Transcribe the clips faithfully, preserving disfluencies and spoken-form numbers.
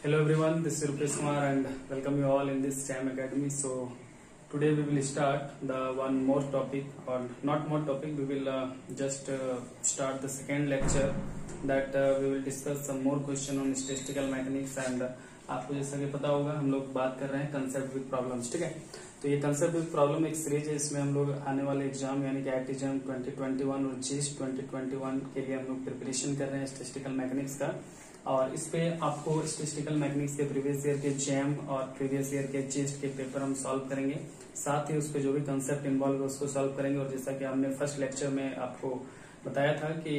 Hello everyone, this is Rupesh Kumar and welcome you all in this Jam Academy. So today we will start the one more topic, or not more topic, we will uh, just uh, start the second lecture that uh, we will discuss some more question on statistical mechanics. And uh, आपको जैसा कि पता होगा हम लोग बात कर रहे हैं कंसेप्ट विद प्रॉब्लम्स, ठीक है। तो ये कंसेप्ट विद प्रॉब्लम एक सीरीज है, इसमें हम लोग आने वाले एग्जाम यानी कि IIT JAM twenty twenty one और जीएस ट्वेंटी ट्वेंटी वन के लिए हम लोग प्रिपरेशन कर रहे हैं स्टैटिस्टिकल मैकेनिक्स का। और इस पे आपको स्टैटिस्टिकल मैकेनिक्स के प्रीवियस ईयर के जैम और प्रीवियस ईयर के जीएस के पेपर हम सॉल्व करेंगे, साथ ही उस पे जो भी कंसेप्ट इन्वॉल्व है उसको सॉल्व करेंगे। और जैसा कि हमने फर्स्ट लेक्चर में आपको बताया था कि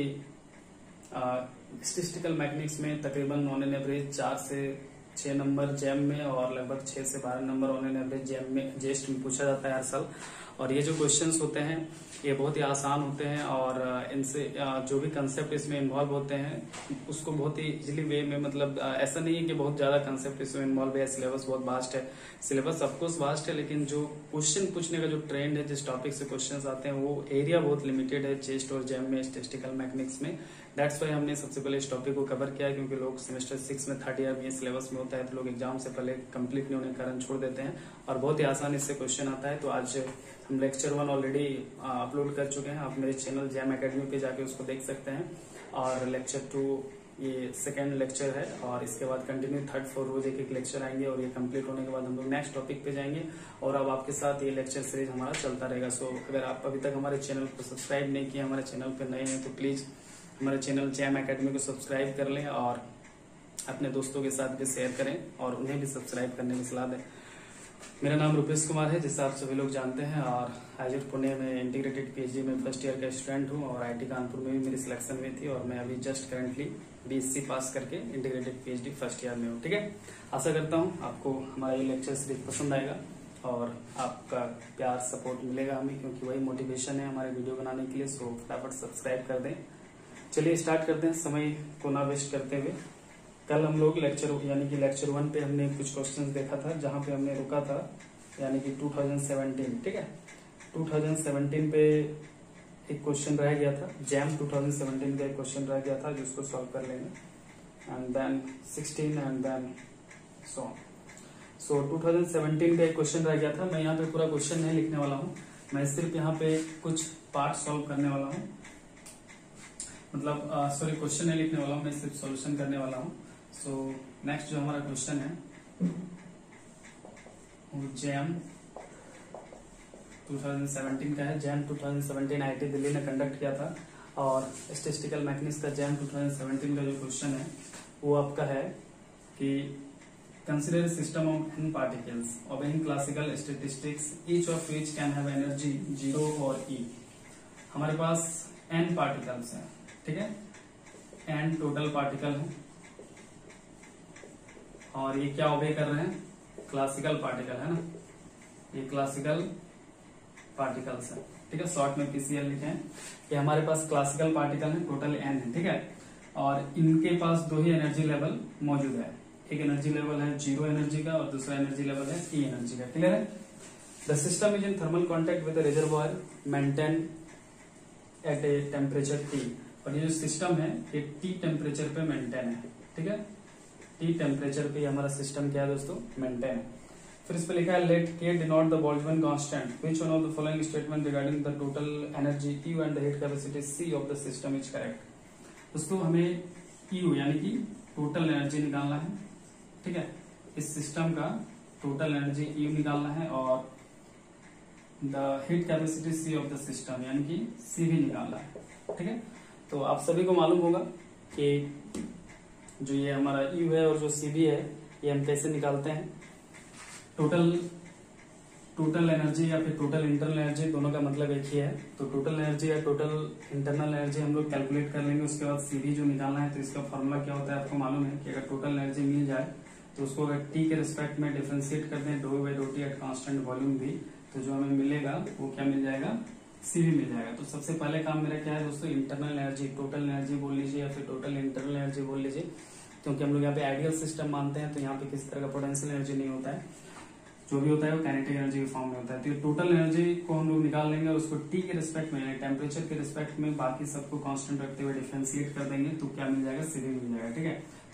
स्टैटिस्टिकल मैकेनिक्स में तकरीबन ऑन एन एवरेज चार से छह नंबर जैम में और लगभग छह से बारह number on an average JAM में जेस्ट में पूछा जाता है हर साल। और ये जो क्वेश्चंस होते हैं ये बहुत ही आसान होते हैं और इनसे जो भी कंसेप्ट इसमें इन्वॉल्व होते हैं उसको बहुत ही इजीली वे में, मतलब ऐसा नहीं है कि बहुत ज्यादा कंसेप्ट इसमें इन्वॉल्व है, सिलेबस बहुत वास्ट है। सिलेबस ऑफकोर्स वास्ट है, लेकिन जो क्वेश्चन पूछने का जो ट्रेंड है, जिस टॉपिक से क्वेश्चन आते हैं वो एरिया बहुत लिमिटेड है चेस्ट और जैम में स्टैटिस्टिकल मैकेनिक्स में। दैट्स वाई हमने सबसे पहले इस टॉपिक को कवर किया, क्योंकि लोग सेमेस्टर सिक्स में थर्ड ईयर में सिलेबस में होता है तो लोग एग्जाम से पहले कंप्लीट नहीं होने के कारण छोड़ देते हैं और बहुत ही आसानी से क्वेश्चन आता है। तो आज हम लेक्चर वन ऑलरेडी अपलोड कर चुके हैं, आप मेरे चैनल जैम एकेडमी पे जाके उसको देख सकते हैं। और लेक्चर टू ये सेकेंड लेक्चर है और इसके बाद कंटिन्यू थर्ड फोर रोज एक एक लेक्चर आएंगे और ये कंप्लीट होने के बाद हम लोग नेक्स्ट टॉपिक पे जाएंगे और अब आपके साथ ये लेक्चर सीरीज हमारा चलता रहेगा। सो अगर आप अभी तक हमारे चैनल को सब्सक्राइब नहीं किए, हमारे चैनल पे नए हैं, तो प्लीज हमारे चैनल जैम एकेडमी को सब्सक्राइब कर लें और अपने दोस्तों के साथ भी शेयर करें और उन्हें भी सब्सक्राइब करने की सलाह दें। मेरा नाम रुपेश कुमार है, जिसे आप सभी लोग जानते हैं, और आईआईटी पुणे में इंटीग्रेटेड पीएचडी में फर्स्ट ईयर का स्टूडेंट हूं और आईआईटी कानपुर में भी मेरी सिलेक्शन हुई थी और मैं अभी जस्ट करंटली बीएससी पास करके इंटीग्रेटेड पीएचडी फर्स्ट ईयर में हूं, ठीक है। आशा करता हूं आपको हमारा ये लेक्चर सीरीज पसंद आएगा और आपका प्यार सपोर्ट मिलेगा हमें, क्योंकि वही मोटिवेशन है हमारे वीडियो बनाने के लिए। सो फटाफट सब्सक्राइब कर दें। चलिए स्टार्ट करते हैं समय को ना वेस्ट करते हुए। कल हम लोग लेक्चर यानी कि लेक्चर वन पे हमने कुछ क्वेश्चंस देखा था, जहां पे हमने रुका था यानी कि टू थाउजेंड सेवेंटीन, ठीक है। टू थाउजेंड सेवेंटीन पे एक क्वेश्चन रह गया था, जैम टू थाउजेंड सेवेंटीन का एक क्वेश्चन रह गया था जिसको सॉल्व कर लेंगे। And then sixteen and then so so two thousand seventeen का एक क्वेश्चन रह गया था। मैं यहाँ पे पूरा क्वेश्चन नहीं लिखने वाला हूँ, मैं सिर्फ यहाँ पे कुछ पार्ट सॉल्व करने वाला हूँ, मतलब सॉरी क्वेश्चन नहीं लिखने वाला हूँ, मैं सिर्फ सॉल्यूशन करने वाला हूँ। सो नेक्स्ट जो हमारा क्वेश्चन है वो जैम टू थाउजेंड सेवेंटीन का है। JAM two thousand seventeen IIT Delhi ने कंडक्ट किया था और स्टैटिस्टिकल मैकेनिक्स का जैम टू थाउजेंड सेवेंटीन का जो क्वेश्चन है वो आपका है कि consider system of N particles obeying classical statistics each of which can have energy zero और ई। हमारे पास एन पार्टिकल्स हैं, ठीक है, एन टोटल पार्टिकल है और ये क्या ओबे कर रहे हैं, क्लासिकल पार्टिकल है ना, ये क्लासिकल पार्टिकल्स है, ठीक है, शॉर्ट में पीसीएल लिखे हैं। ये हमारे पास क्लासिकल पार्टिकल है, टोटल एन है, ठीक है। और इनके पास दो ही एनर्जी लेवल मौजूद है, एक एनर्जी लेवल है जीरो एनर्जी का और दूसरा एनर्जी लेवल है ई एनर्जी का, क्लियर है। The system is in thermal contact with reservoir maintain at a temperature T. और ये जो सिस्टम है ये टी टेम्परेचर पे मेंटेन है, ठीक है, टी टेम्परेचर पे हमारा सिस्टम क्या है दोस्तों, मेंटेन है। फिर इस पे लिखा है let K denote the Boltzmann constant which one of the following statement regarding the total energy U and the heat capacity C of the system is correct. दोस्तों हमें यू यानी कि टोटल एनर्जी निकालना है, ठीक है, इस सिस्टम का टोटल एनर्जी यू निकालना है और the heat capacity C of the system यानी कि सी भी निकालना है, ठीक है। तो आप सभी को मालूम होगा कि जो ये हमारा यू है और जो सी बी है ये हम कैसे निकालते हैं। टोटल टोटल एनर्जी या फिर टोटल इंटरनल एनर्जी दोनों का मतलब एक ही है। तो टोटल एनर्जी या टोटल इंटरनल एनर्जी हम लोग कैलकुलेट कर लेंगे, उसके बाद सी बी जो निकालना है तो इसका फॉर्मूला क्या होता है आपको मालूम है कि अगर टोटल एनर्जी मिल जाए तो उसको अगर टी के रिस्पेक्ट में डिफ्रेंशिएट कर दें do by do T at constant volume भी, तो जो हमें मिलेगा वो क्या मिल जाएगा, सी भी मिल जाएगा। तो सबसे पहले काम मेरा क्या है दोस्तों, इंटरनल एनर्जी, टोटल एनर्जी बोल लीजिए या फिर टोटल इंटरनल एनर्जी बोल लीजिए, क्योंकि हम लोग यहाँ पे आइडियल सिस्टम मानते हैं तो यहाँ पे किसी तरह का पोटेंशियल एनर्जी नहीं होता है, जो भी होता है वो काइनेटिक एनर्जी के फॉर्म में होता है। तो ये टोटल एनर्जी को हम लोग निकाल लेंगे और उसको टी के रिस्पेक्ट में यानी टेम्परेचर के रिस्पेक्ट में बाकी सबको कांस्टेंट रखते हुए डिफरेंशिएट कर देंगे तो क्या मिल जाएगा, सी भी मिल जाएगा, ठीक है।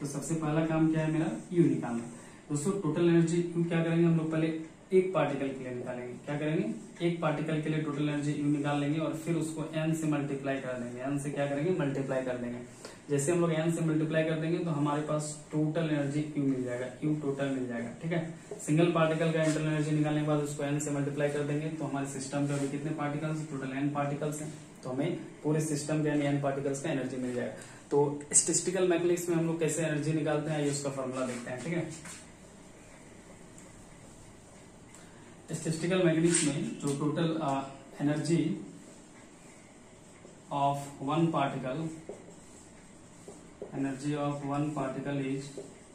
तो सबसे पहला काम क्या है मेरा, यू निकालना। दोस्तों टोटल एनर्जी यू क्या करेंगे हम लोग, पहले एक पार्टिकल के लिए निकालेंगे। क्या करेंगे, एक पार्टिकल के लिए टोटल एनर्जी यू निकाल लेंगे और फिर उसको एन से मल्टीप्लाई कर देंगे। एन से क्या करेंगे, मल्टीप्लाई कर देंगे। जैसे हम लोग एन से मल्टीप्लाई कर देंगे तो हमारे पास टोटल एनर्जी यू मिल जाएगा, यू टोटल मिल जाएगा। ठीक है, सिंगल पार्टिकल का इंटरनल एनर्जी निकालने के बाद उसको एन से मल्टीप्लाई कर देंगे तो हमारे सिस्टम पे अभी कितने पार्टिकल्स, टोटल एन पार्टिकल्स हैं, तो हमें पूरे सिस्टम के एन पार्टिकल्स का एनर्जी मिल जाएगा। तो स्टैटिस्टिकल मैकेनिक्स में हम लोग कैसे एनर्जी निकालते हैं, ये उसका फॉर्मूला देखते हैं। ठीक है, स्टैटिस्टिकल मैकेनिक्स में जो total energy of one particle energy of one particle is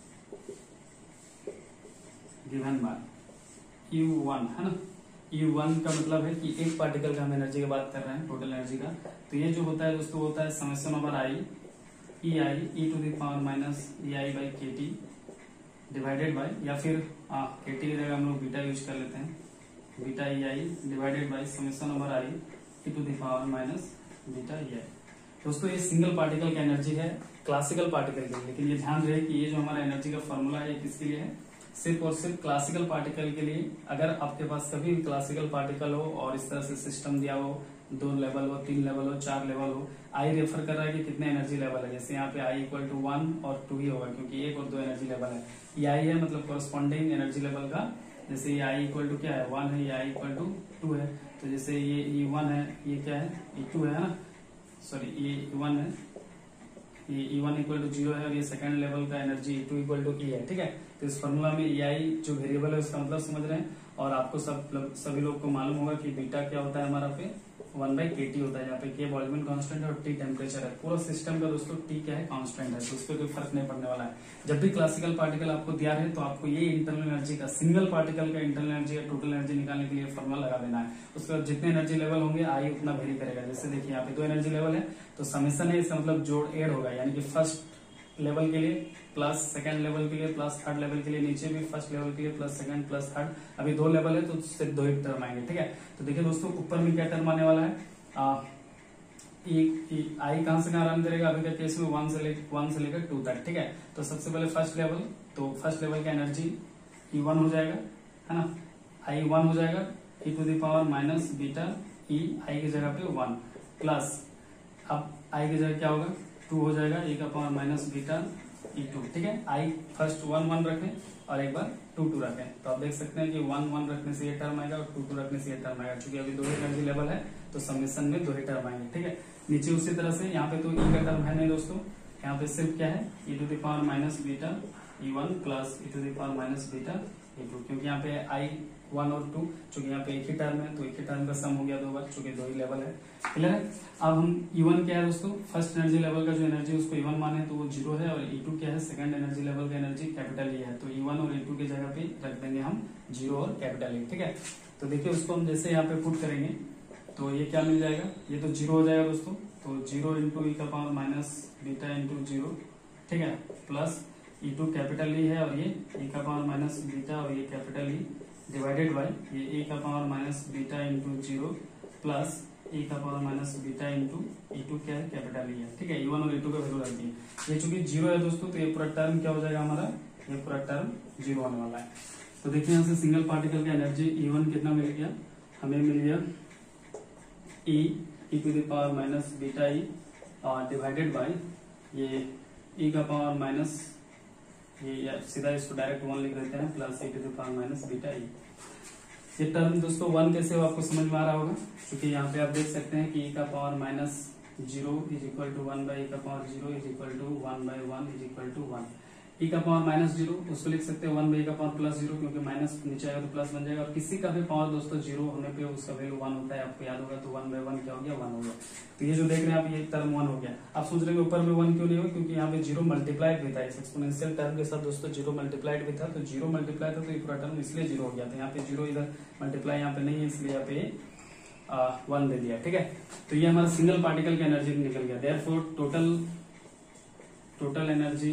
given by U one, है ना। यू वन का मतलब है कि एक पार्टिकल का हम एनर्जी की बात कर रहे हैं, टोटल एनर्जी का। तो ये जो होता है दोस्तों होता है summation over I E I E to the power minus E I by K T divided by, या फिर के टी की जगह हम लोग बीटा यूज कर लेते हैं, beta E I divided by summation over I E to the power minus beta E I. दोस्तों ये सिंगल पार्टिकल का एनर्जी है, क्लासिकल पार्टिकल के लिए। लेकिन ये ध्यान रहे कि ये जो हमारा एनर्जी का फॉर्मूला है ये किसके लिए है, सिर्फ और सिर्फ क्लासिकल पार्टिकल के लिए। अगर आपके पास कभी भी क्लासिकल पार्टिकल हो और इस तरह से सिस्टम दिया हो, दो लेवल हो, तीन लेवल हो, चार लेवल हो, आई रेफर कर रहा है कि कितने एनर्जी लेवल है। जैसे यहाँ पे आई इक्वल टू वन और टू ही होगा क्योंकि एक और दो एनर्जी लेवल है। ये आई है मतलब कोरस्पॉन्डिंग एनर्जी लेवल का। जैसे ये आई इक्वल टू क्या है, वन है, ये आई इक्वल टू टू है। तो जैसे ये ई वन है, ये क्या है, ई टू है ना, सॉरी ये ई वन है, ये E one equal to zero है और ये सेकंड लेवल का energy E two equal to E है। ठीक है, तो इस फॉर्मूला में ई आई जो वेरिएबल है उसका मतलब समझ रहे हैं। और आपको सब सभी लोग को मालूम होगा कि बीटा क्या होता है हमारा पे वन बाई के टी होता है। यहाँ पे के वॉल्यूम कांस्टेंट है और टी टेम्परेचर है। पूरा सिस्टम का दोस्तों टी क्या है, कांस्टेंट है, तो उस पर कोई फर्क नहीं पड़ने वाला है। जब भी क्लासिकल पार्टिकल आपको दिया है तो आपको ये इंटरनल एनर्जी का, सिंगल पार्टिकल का इंटरनल एनर्जी या टोटल एनर्जी निकालने के लिए फॉर्मूला लगा देना है। उसके बाद जितने एनर्जी लेवल होंगे आई उतना वेरी करेगा। जैसे देखिए यहाँ पे दो एनर्जी लेवल है तो समेशन है, इसका मतलब जोड़ एड होगा, यानी कि फर्स्ट लेवल के लिए प्लस सेकंड लेवल के लिए प्लस थर्ड लेवल के लिए, नीचे भी फर्स्ट लेवल के लिए प्लस सेकंड प्लस थर्ड। अभी दो लेवल है तो सिर्फ दो ही टर्म आएंगे। ठीक है, तो देखिए दोस्तों ऊपर में क्या टर्म आने वाला है, आ, एक आई कहां से कहां रन करेगा, अभी के केस में वन से लेकर वन से लेकर टू तक। ठीक है, तो सबसे पहले फर्स्ट लेवल, तो फर्स्ट लेवल का एनर्जी ई वन हो जाएगा, है ना, आई वन हो जाएगा, E to the power minus beta E I की जगह पे वन प्लस, अब आई की जगह क्या होगा, टू हो जाएगा, ए का power minus beta E two. ठीक है, आई फर्स्ट वन वन रखें और एक बार टू टू रखें, तो आप देख सकते हैं कि वन वन रखने से ये टर्म आएगा और टू टू रखने से ये टर्म आएगा। क्योंकि अभी दो ही एनर्जी लेवल है तो समेशन में दो ही टर्म आएंगे। ठीक है, नीचे उसी तरह से यहाँ पे तो ई का टर्म है नहीं दोस्तों, यहाँ पे सिर्फ क्या है, E to the power minus beta E one plus E to the power minus beta E two. क्योंकि यहाँ पे आई वन और टू, चूंकि यहाँ पे एक ही टर्म है तो एक ही टर्म का सम हो गया दो बार, चूंकि दो ही लेवल है। क्लियर है, अब हम ई वन क्या है दोस्तों, फर्स्ट एनर्जी लेवल का जो एनर्जी उसको ई वन माने तो वो जीरो है, और ई टू क्या है, सेकंड एनर्जी लेवल का एनर्जी कैपिटल ई है, तो ई वन और ई टू की जगह पे रख देंगे हम जीरो और कैपिटल ई। ठीक है, तो देखिए उसको हम जैसे यहाँ पे पुट करेंगे तो ये क्या मिल जाएगा, ये तो जीरो हो जाएगा दोस्तों, तो जीरो इंटू ई का power minus beta into zero. ठीक है, plus E two capital E है और ये ई का पावर माइनस बीटा और ये कैपिटल ई डिवाइडेड बाय ये ए का power minus beta into zero plus E का power minus beta into E two क्या है, कैपिटल ई है। ठीक है, ई वन और ई टू का वैल्यू रख दिए। ये चूंकि जीरो है दोस्तों तो ये पूरा टर्म क्या हो जाएगा हमारा, ये पूरा टर्म जीरो होने वाला है। तो देखिए यहाँ से सिंगल पार्टिकल का एनर्जी ई वन कितना मिल गया, हमें मिल गया E E to the power minus beta E divided by ये ई का पावर माइनस, ये सीधा इसको डायरेक्ट वन लिख देते हैं, plus E to the power minus beta E. ये टर्म दोस्तों वन कैसे हो आपको समझ में आ रहा होगा, क्योंकि यहाँ पे आप देख सकते हैं कि ई का power minus zero is equal to one by E का power zero is equal to one by one is equal to one. E का पावर माइनस जीरो उसको लिख सकते हैं वन बाई का पावर प्लस जीरो, क्योंकि minus नीचे आएगा तो प्लस बन जाएगा। और किसी का भी पावर दोस्तों जीरो होने पे उसका वैल्यू वन होता है, आपको याद होगा, तो वन बाई वन क्या हो गया, वन हो गया। तो ये जो देख रहे हैं आप, ये टर्म वन हो गया। आप सोच रहे हैं ऊपर में वन क्यों नहीं हो, क्योंकि यहाँ पे जीरो मल्टीप्लाइड भी था, इस एक्सपोनेंशियल टर्म के साथ दोस्तों जीरो मल्टीप्लाइड भी था, तो जीरो मल्टीप्लाई था तो ये पूरा टर्म इसलिए जीरो हो गया था। यहाँ पे जीरो इधर मल्टीप्लाई यहाँ पे नहीं है, इसलिए यहाँ पे वन दे दिया। ठीक है, तो ये हमारा सिंगल पार्टिकल का एनर्जी निकल गया। Therefore total total energy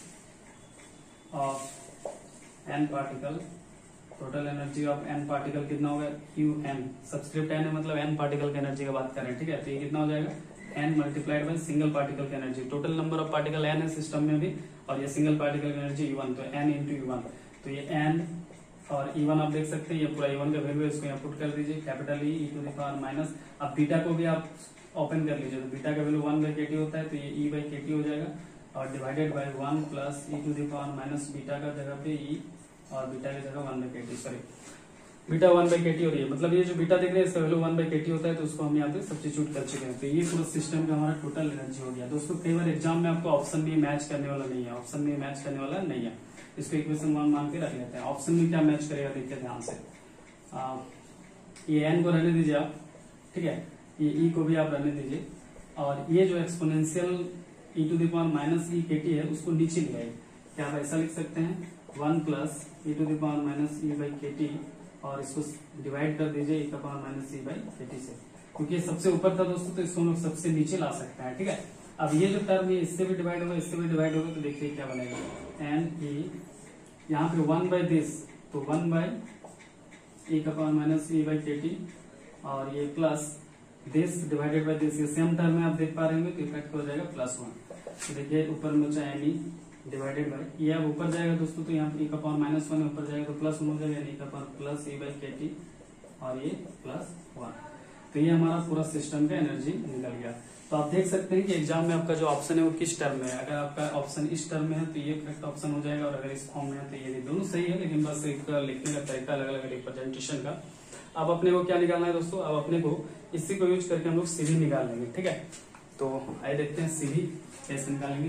of N particle, total energy of N particle कितना होगा, यू एन, सबस्क्रिप्ट एन है मतलब एन पार्टिकल की एनर्जी की बात कर रहे हैं। ठीक है, तो ये कितना हो जाएगा, N multiplied by single particle की energy. Total number of particle N है सिस्टम में भी, और ये सिंगल पार्टिकल की एनर्जी यू वन, तो एन इंटू यू वन, तो ये एन और ई वन आप देख सकते हैं, ये पूरा ई वन का वैल्यू है, इसको यहाँ पुट कर दीजिए capital E E to the power minus, अब बीटा को भी आप ओपन कर लीजिए, तो बीटा का value one by K T होता है, तो ये ई बाई के टी हो जाएगा और divided by one plus E to the power minus beta का जगह पे ई और बीटा की जगह one by K T, sorry beta one by K T हो रही है, मतलब ये जो बीटा देख रहे हैं इसका value one by K T होता है, तो उसको हम यहाँ पे सब्स्टिट्यूट कर चुके हैं, तो ये पूरा सिस्टम का हमारा टोटल एनर्जी हो गया। दोस्तों कई बार एग्जाम में आपको ऑप्शन में मैच करने वाला नहीं है, ऑप्शन में मैच करने वाला नहीं है, इसको इक्वेशन वन मान के रख लेते हैं। ऑप्शन में क्या मैच करेगा देखिए ध्यान से, आ, ये एन को रहने दीजिए आप, ठीक है, ये ई को भी आप रहने दीजिए, और ये जो exponential E to the power minus E K T है उसको नीचे ले आइए, क्या आप ऐसा लिख सकते हैं one plus E to the power minus E by K T, और इसको डिवाइड कर दीजिए ई का power minus E by K T से, क्योंकि ये सबसे ऊपर था दोस्तों, तो इसको हम लोग सबसे नीचे ला सकते हैं, ठीक है। अब ये जो टर्म है इससे भी डिवाइड होगा, इससे भी डिवाइड होगा, तो देखिए क्या बनेगा, एन ई यहाँ पे वन बाई दिस, तो वन बाई ई का power minus E by K T, और ये plus this divided by this, ये सेम टर्म में आप देख पा रहे होंगे, तो इफेक्ट हो जाएगा प्लस वन, तो देखिए ऊपर में चाहे एन ई डिवाइडेड बाई, ये अब ऊपर जाएगा दोस्तों, तो यहाँ पे ई का पावर माइनस वन ऊपर जाएगा, तो प्लस वन हो जाएगा, ई का power plus E by K T और ये प्लस वन, तो ये हमारा पूरा सिस्टम का एनर्जी निकल गया। तो आप देख सकते हैं कि एग्जाम में आपका जो ऑप्शन है वो किस टर्म में है, अगर आपका ऑप्शन इस टर्म में है तो ये करेक्ट ऑप्शन हो जाएगा, और अगर इस फॉर्म में है तो ये भी, दोनों सही है, लेकिन बस एक लिखने का तरीका अलग अलग है रिप्रेजेंटेशन का। अब अपने को क्या निकालना है दोस्तों, अब अपने को इसी को यूज करके हम लोग सीधी निकाल लेंगे, ठीक है। तो आइए देखते हैं सीधी कैसे निकालेंगे।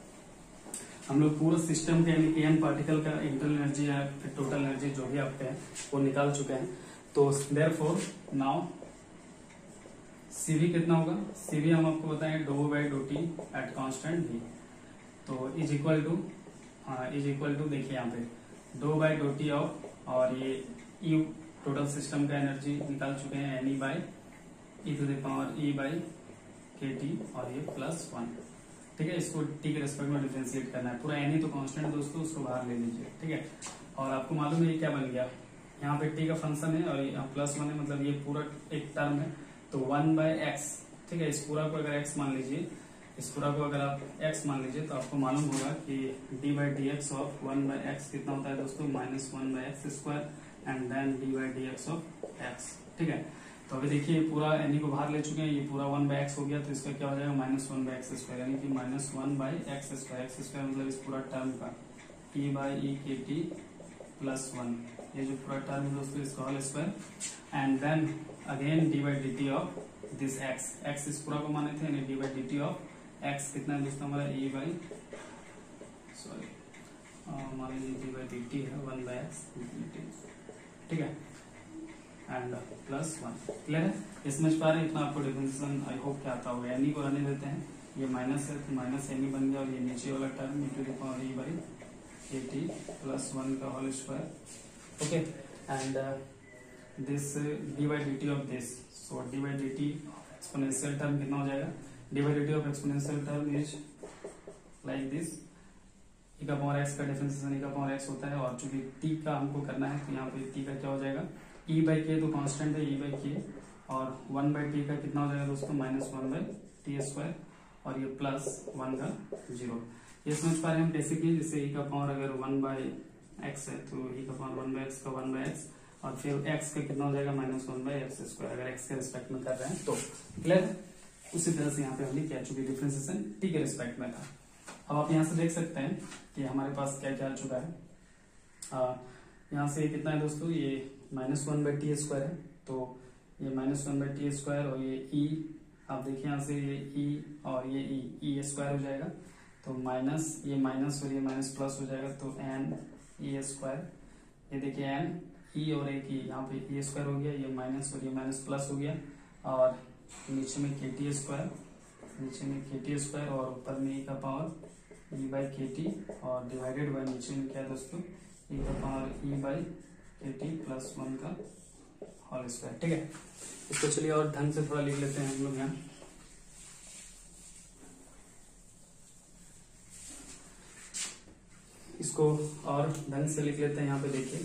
हम लोग पूरा सिस्टम के यानी एन पार्टिकल का इंटरनल एनर्जी या फिर टोटल एनर्जी जो भी आपके हैं वो निकाल चुके हैं, तो देयरफॉर नाउ सीवी कितना होगा, सीवी हम आपको बताएं do by do T at constant V, तो is equal to is equal to देखिए यहाँ पे do by do T of, और ये ई टोटल सिस्टम का एनर्जी निकाल चुके हैं N E by E to the power E by K T, और ये प्लस वन, ठीक है। इसको टी के रेस्पेक्ट में डिफरेंशिएट करना है, पूरा एन ई तो कांस्टेंट है दोस्तों, उसको बाहर ले लीजिए, ठीक है। और आपको मालूम है ये क्या बन गया, यहाँ पे टी का फंक्शन है और यहाँ प्लस वन है, मतलब ये पूरा एक टर्म है, तो वन बाय एक्स, ठीक है। इस पूरा को अगर एक्स मान लीजिए, इस पूरा को अगर आप एक्स मान लीजिए, तो आपको मालूम होगा कि D by D X of one by X कितना होता है दोस्तों, minus one by X square and then D by D X of X, ठीक है। तो अभी देखिए पूरा एन को बाहर ले चुके हैं, ये पूरा वन बाय एक्स हो गया, तो इसका क्या हो जाएगा minus one by X square, यानी कि minus one by X square, X square मतलब इस पूरा टर्म का ई by E K T plus one, ये जो पूरा टर्म है दोस्तों इसका whole square, and then again D by D T of this X, X इस पूरा को माने थे, यानी D by D T of X कितना है दोस्तों हमारा ई बाई सॉरी मान लीजिए डी बाई डी टी है वन बाय एक्स, ठीक है, एंड प्लस वन, क्लियर है, ये समझ पा रहे हैं, इतना आपको डिफरेंशिएशन आई होप क्या आता होगा। एन को रहने देते हैं, ये माइनस है तो माइनस एन बन गया, और ये नीचे वाला term E to the power E by K T plus one का whole square, okay, and this D by D T of this, so D by D T exponential term कितना हो जाएगा, D by D T of exponential term is like this, E का power X का differentiation E का power x होता है, और चूंकि टी का हमको करना है तो यहाँ पे टी का क्या हो जाएगा, ई बाई के तो कांस्टेंट है ई बाई के, और वन बाई टी का कितना हो जाएगा दोस्तों minus one by T square, और ये प्लस वन का जीरो, ये समझ पा रहे हैं हम बेसिकली, जैसे ई का पावर अगर वन बाई एक्स है तो ई का पावर वन बाई एक्स का वन बाई एक्स, और फिर एक्स का कितना हो जाएगा minus one by X square, अगर एक्स के रिस्पेक्ट में कर रहे हैं तो, क्लियर। उसी तरह से यहाँ पे हमने क्या चुकी डिफरेंशिएशन टी के रिस्पेक्ट में था। अब आप यहाँ से देख सकते हैं कि हमारे पास क्या क्या आ चुका है, आ, यहाँ से कितना है दोस्तों, ये minus one by T square है, तो ये minus one by T square, और ये ई आप देखिए यहाँ से ये ई और ये ई ई स्क्वायर हो जाएगा, तो माइनस ये माइनस और ये माइनस प्लस हो जाएगा, तो एन ई स्क्वायर, ये देखिए एन ई और एक ई यहाँ पे ई स्क्वायर हो गया, ये माइनस और ये माइनस प्लस हो गया, और नीचे में के टी स्क्वायर, नीचे में के टी स्क्वायर, और ऊपर में ई का power E by K T, और डिवाइडेड बाई नीचे में क्या है दोस्तों ई का power E by K T plus one का होल स्क्वायर, ठीक है। इसको चलिए और ढंग से थोड़ा लिख लेते हैं हम लोग यहाँ, इसको और ढंग से लिख लेते हैं, यहाँ पे देखिए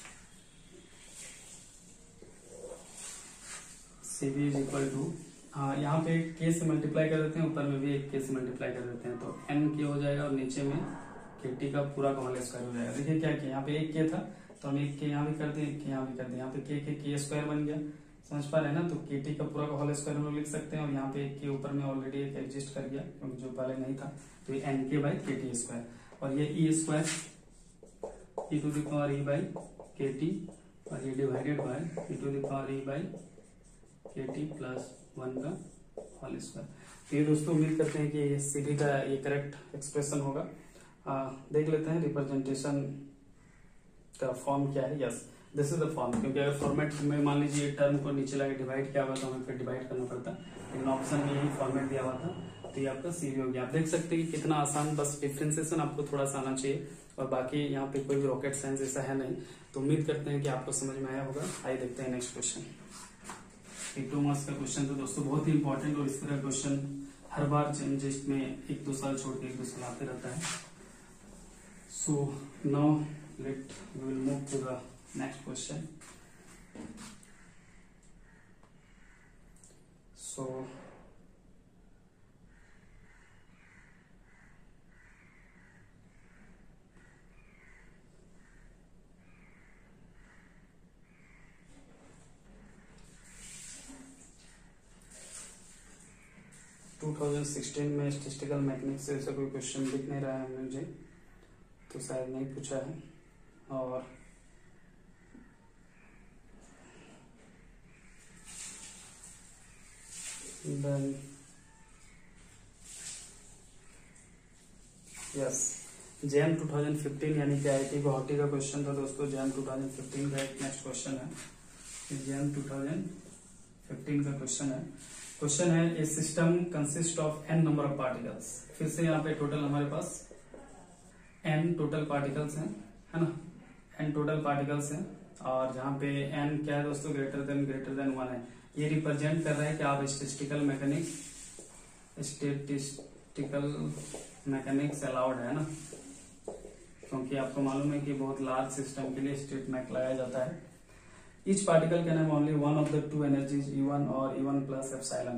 C V is equal to, हाँ यहाँ पे के से मल्टीप्लाई कर देते हैं, ऊपर में भी एक के से मल्टीप्लाई कर देते हैं, तो एन के हो जाएगा और नीचे में के टी का पूरा का होल स्क्वायर हो जाएगा। देखिए क्या किया, यहाँ पे एक के था तो हम एक के यहाँ भी कर दिए, एक के यहाँ भी कर दिए, यहाँ पे के के के स्क्वायर बन गया, समझ पा रहे हैं ना। तो के टी का पूरा का होल स्क्वायर हम लोग लिख सकते हैं, और यहाँ पे एक के ऊपर में ऑलरेडी एक एग्जिस्ट कर गया क्योंकि जो पहले नहीं था, तो ये एन के बाई के टी स्क्वायर, और ये E square E to the power E by K T, और ये divided by E to the power E by K T plus one का होल स्क्वायर। तो ये दोस्तों उम्मीद करते हैं कि ये सीधी का ये करेक्ट एक्सप्रेशन होगा। आ, देख लेते हैं रिप्रेजेंटेशन का फॉर्म क्या है। Yes, this is the form, क्योंकि अगर फॉर्मेट में मान लीजिए टर्म को नीचे लाके डिवाइड किया हुआ तो हमें फिर डिवाइड करना पड़ता, लेकिन ऑप्शन में यही फॉर्मेट दिया हुआ था, तो ये आपका सीवी हो गया। आप देख सकते हैं कि कितना आसान, बस डिफ्रेंसिएशन आपको थोड़ा सा आना चाहिए, और बाकी यहाँ पे कोई भी रॉकेट साइंस ऐसा है नहीं। तो उम्मीद करते हैं कि आपको समझ में आया होगा। आइए देखते हैं नेक्स्ट क्वेश्चन। एक टू मार्क्स का क्वेश्चन तो दोस्तों बहुत ही इंपॉर्टेंट, और इस तरह क्वेश्चन हर बार जिस्ट में एक दो साल छोड़ के एक दो साल आते रहता है। So now let we will move to the next question. So two thousand sixteen में स्टैटिस्टिकल मैकेनिक्स से ऐसा कोई क्वेश्चन दिख नहीं रहा है मुझे, तो शायद नहीं पूछा है। और then yes, JAM two thousand fifteen यानी कि आईआईटी गुवाहाटी का क्वेश्चन था दोस्तों। जैम टू थाउजेंड फिफ्टीन का एक नेक्स्ट क्वेश्चन है, जैम टू थाउजेंड फिफ्टीन का क्वेश्चन है। क्वेश्चन है a system consist of N number of particles. फिर से यहाँ पे टोटल हमारे पास एन टोटल पार्टिकल्स हैं, है ना, एन टोटल पार्टिकल्स हैं, और जहाँ पे एन क्या है दोस्तों, greater than greater than one है। ये रिप्रेजेंट कर रहा है कि आप statistical mechanics statistical mechanics allowed है ना, क्योंकि आपको मालूम है कि बहुत लार्ज सिस्टम के लिए स्टेट मैक लगाया जाता है। Each particle can have only one of the two energies E one और E वन plus epsilon।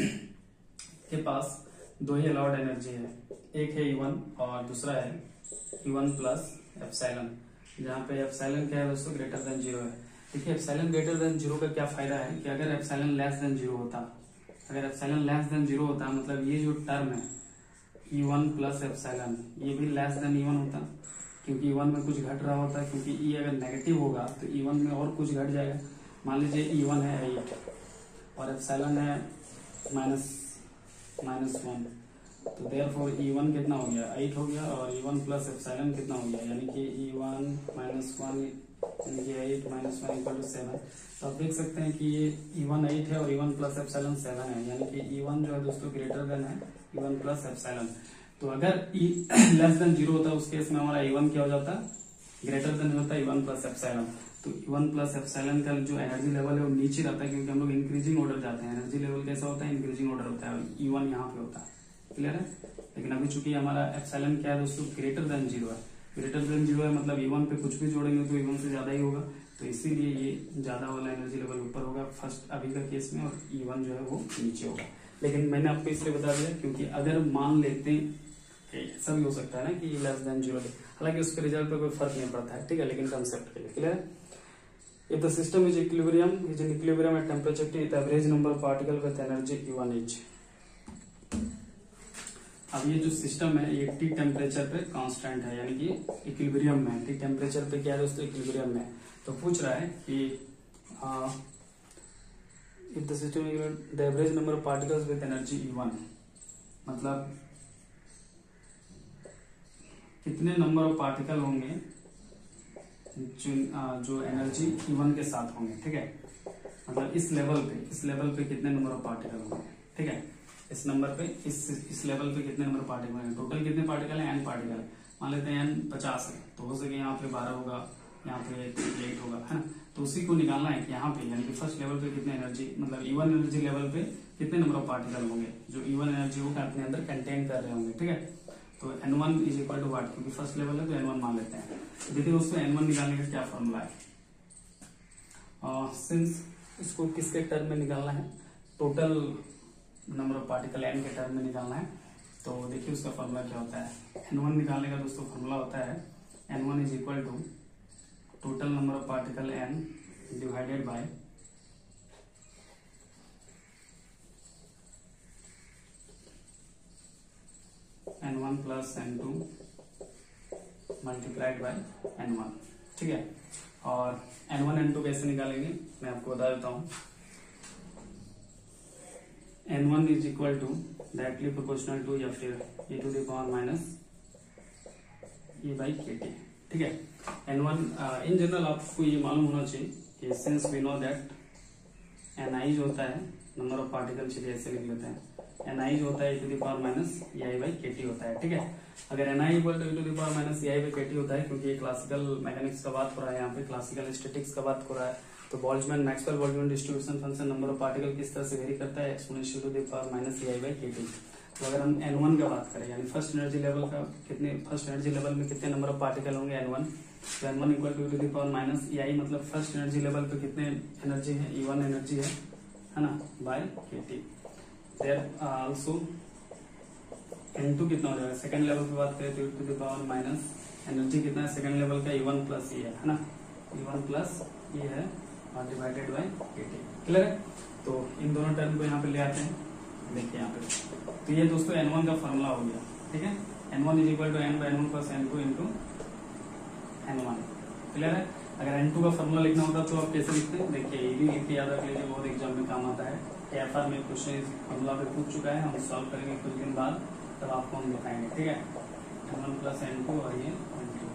के पास दो ही अलाउड एनर्जी है, एक है E वन और दूसरा है E वन plus epsilon, जहाँ पे epsilon क्या है दोस्तों, ग्रेटर देन जीरो है। देखिए epsilon ग्रेटर देन जीरो का क्या फायदा है कि अगर epsilon लेस देन जीरो होता, अगर epsilon लेस देन जीरो होता मतलब ये जो टर्म है E वन plus epsilon ये भी लेस देन E वन होता, क्योंकि E वन में कुछ घट रहा होता है, क्योंकि E अगर नेगेटिव होगा तो E वन में और कुछ घट जाएगा। मान लीजिए E वन है एट और एप्सिलॉन है माइनस माइनस वन, तो देयरफॉर E वन कितना हो गया, एट हो गया, और E वन प्लस एप्सिलॉन कितना हो गया, यानी कि E वन माइनस वन यानी कि eight minus one equal to seven. तो आप देख सकते हैं कि ये E वन एट है और E one plus epsilon seven है, यानी कि E वन जो है दोस्तों ग्रेटर देन है E वन प्लस एप्सिलॉन। तो अगर E लेस देन जीरो होता उस केस में हमारा E वन क्या हो जाता, ग्रेटर देन होता E वन प्लस एप्सिलॉन। तो E वन प्लस एप्सिलॉन का जो एनर्जी लेवल है वो नीचे रहता है, क्योंकि हम लोग इंक्रीजिंग ऑर्डर जाते हैं। एनर्जी लेवल कैसा होता है, इंक्रीजिंग ऑर्डर होता है, E वन यहाँ पे होता है, क्लियर है। लेकिन अभी चूंकि हमारा एप्सिलॉन क्या है दोस्तों, ग्रेटर देन जीरो है, ग्रेटर देन जीरो है मतलब E वन पे कुछ भी जोड़ेंगे तो E वन से ज्यादा ही होगा, तो इसीलिए ये ज्यादा वाला एनर्जी लेवल ऊपर होगा फर्स्ट अभी का केस में, और E वन जो है वो नीचे होगा। लेकिन मैंने आपको इसलिए बता दिया क्योंकि अगर मान लेते हैं ऐसा भी हो सकता है ना कि लेस देन जीरो, हालांकि उसके रिजल्ट पे कोई फर्क नहीं पड़ता है, ठीक है, लेकिन कंसेप्ट के लिए क्लियर है। If the system is equilibrium is in equilibrium at temperature T, the average number of particle with energy E one is. अब ये जो सिस्टम है ये टी टेम्परेचर पे कांस्टेंट है, यानी कि इक्विलिब्रियम में, टी टेम्परेचर पे क्या है दोस्तों, इक्विलिब्रियम में। तो पूछ रहा है कि if the system the average number of particles with energy E one, मतलब कितने नंबर ऑफ पार्टिकल होंगे जो जो एनर्जी E वन के साथ होंगे, ठीक है, मतलब इस लेवल पे इस लेवल पे कितने नंबर ऑफ पार्टिकल होंगे, ठीक है, इस नंबर पे इस इस लेवल पे कितने नंबर पार्टिकल होंगे। टोटल कितने पार्टिकल है, एन पार्टिकल, मान लेते हैं एन पचास है, तो हो सके यहाँ पे बारह होगा, यहाँ पे एट होगा, है ना। तो उसी को निकालना है कि यहाँ पे यानी कि फर्स्ट लेवल पे कितने एनर्जी, मतलब E वन एनर्जी लेवल पे कितने नंबर ऑफ पार्टिकल होंगे जो E वन एनर्जी को अपने अंदर कंटेन कर रहे होंगे, ठीक है। तो N one is equal to what, क्योंकि फर्स्ट लेवल है तो एन वन मान लेते हैं। देखिए दोस्तों एन वन निकालने का क्या फॉर्मूला है, सिंस इसको किसके टर्म में निकालना है, total number of particle N के टर्म में निकालना है, तो देखिए उसका फॉर्मूला क्या होता है। एन वन निकालने का दोस्तों फॉर्मूला होता है N one is equal to total number of particle N divided by N one plus N two multiplied by N one. ठीक है, और एन वन एन टू कैसे निकालेंगे मैं आपको बता देता हूं। N one is equal to directly proportional to या फिर e to the power minus E by K T. ठीक है, एन वन इन जनरल आपको ये मालूम होना चाहिए कि since we know that N I जो होता है नंबर ऑफ पार्टिकल, चलिए ऐसे लिख लेते हैं, एन आई जो होता है e to the power minus E I by K T होता है। ठीक है, अगर N I equal to e to the power minus E I by K T होता है, क्योंकि ये क्लासिकल मैकेनिक्स का बात हो रहा है, यहाँ पे क्लासिकल स्टैटिक्स का बात हो रहा है, तो Boltzmann Maxwell Boltzmann distribution function number of particle किस तरह से वेरी करता है, exponential to the power minus E I by K T. तो अगर हम एन वन का बात करें, यानी फर्स्ट एनर्जी लेवल का कितने फर्स्ट एनर्जी लेवल में कितने नंबर ऑफ पार्टिकल होंगे एन वन, तो N one equal to to the power minus E I, मतलब फर्स्ट एनर्जी लेवल पे कितने एनर्जी है, ई वन एनर्जी है है ना, by K T. There also N two कितना हो जाएगा, सेकंड लेवल पे बात करें तो to the power minus energy कितना है सेकंड लेवल का, ई वन प्लस ई है है ना, ई वन प्लस ई है और divided by K T. Clear है, तो इन दोनों टर्म को यहाँ पे ले आते हैं। देखिए यहाँ पे, तो ये दोस्तों एन वन का फॉर्मूला हो गया। ठीक है, N one is equal to N by N one plus N two into N one. Clear है, अगर एन टू का फॉर्मूला लिखना होता तो आप कैसे लिखते हैं, देखिए ये भी लिख के याद रख लीजिए, बहुत एग्जाम में काम आता है। एफ आर में क्वेश्चन फॉर्मूला पे पूछ चुका है, हम सॉल्व करेंगे कुछ दिन बाद, तब आपको हम दिखाएंगे। ठीक है, N one plus N two और ये एन टू।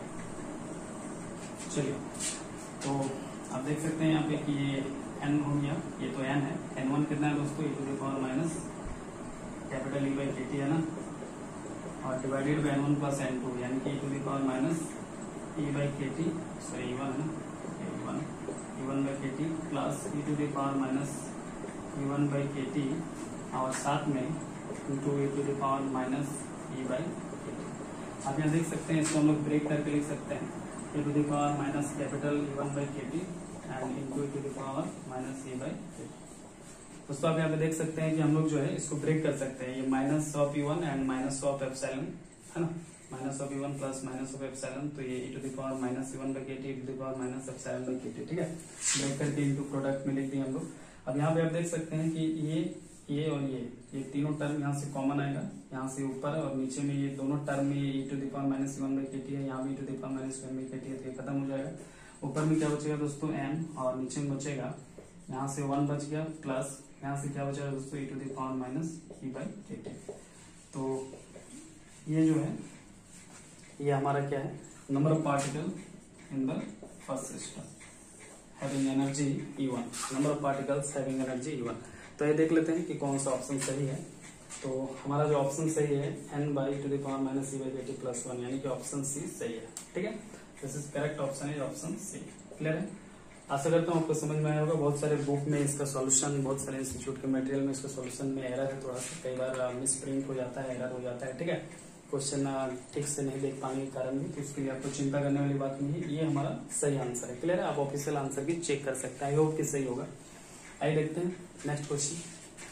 चलिए, तो आप देख सकते हैं यहाँ पे कि ये एन हो गया, ये तो एन है, एन वन कितना है दोस्तों, e to the power minus capital E by K T है ना, और divided by N one plus N two, यानी कि e to the power minus E by K T, sorry E one है ना, E one E one by K T plus e to the power minus E one by K T, और साथ में into e to the power minus E by K T. आप यहाँ देख सकते हैं, इसको हम लोग ब्रेक करके लिख सकते हैं, e to the power minus capital E one by K T and into to the power minus E by K T. दोस्तों आप यहाँ पे देख सकते हैं कि हम लोग जो है इसको ब्रेक कर सकते हैं, ये minus of E one and minus of epsilon है ना, minus of E one plus minus of epsilon, तो ये e to the power minus E one by K T, e to the power minus epsilon by K T. ठीक है, break करके into product में लिख दिए हम लोग। अब यहाँ पे आप देख सकते हैं कि ये ये और ये ये तीनों टर्म यहाँ से कॉमन आएगा, यहाँ से ऊपर और नीचे में ये दोनों टर्म में e to the power minus E one by K T है, यहाँ भी e to the power minus E one by K T है, तो ये खत्म हो जाएगा। ऊपर में क्या बचेगा दोस्तों n, और नीचे में बचेगा यहाँ से वन बच गया, प्लस यहाँ से क्या बचेगा दोस्तों e to the power minus E by K T. तो ये जो है ये हमारा क्या है, number of particle in the first system having energy E one, number of particles having energy E one. तो ये देख लेते हैं कि कौन सा ऑप्शन सही है। तो हमारा जो ऑप्शन सही है n by to the power minus E by K T plus one, यानी कि ऑप्शन सी सही है। ठीक है, this is correct option is option C. Clear है, आशा करता हूँ आपको समझ में आया होगा। बहुत सारे बुक में इसका सॉल्यूशन, बहुत सारे इंस्टीट्यूट के मटेरियल में इसका सॉल्यूशन में एरर है, थोड़ा सा कई बार मिस प्रिंट हो जाता है, एरर हो जाता है। ठीक है, क्वेश्चन ठीक से नहीं देख पाने के कारण भी, तो उसके लिए आपको चिंता करने वाली बात नहीं है, ये हमारा सही आंसर है। क्लियर है, आप ऑफिशियल आंसर भी चेक कर सकते हैं, आई होप कि सही होगा। आइए देखते हैं next question.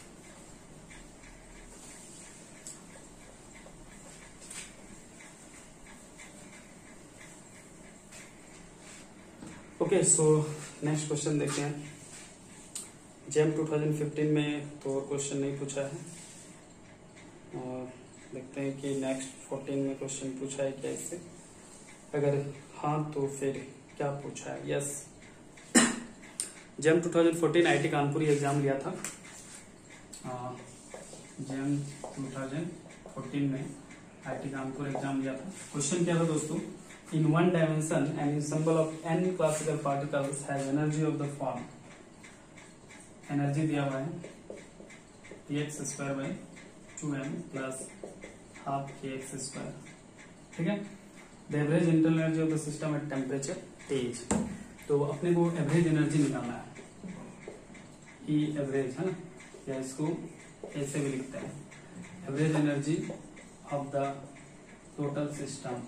Okay, so next question देखते हैं। जेम टू थाउजेंड फिफ्टीन में तो क्वेश्चन नहीं पूछा है, और देखते हैं कि नेक्स्ट फोर्टीन में क्वेश्चन पूछा है क्या इससे, अगर हाँ तो फिर क्या पूछा है। Yes, JAM two thousand fourteen IIT Kanpur exam लिया था। जेम टू थाउजेंड फोर्टीन में आईआईटी कानपुर एग्जाम लिया था। क्वेश्चन क्या था दोस्तों, in one dimension an ensemble of n classical particles has energy of the form, energy दिया हुआ है px square by two M plus half K X square. ठीक है, the average internal energy of the system at temperature T is. तो अपने को average energy निकालना है, ई एवरेज है ना, या इसको ऐसे भी लिखते हैं, average energy of the total system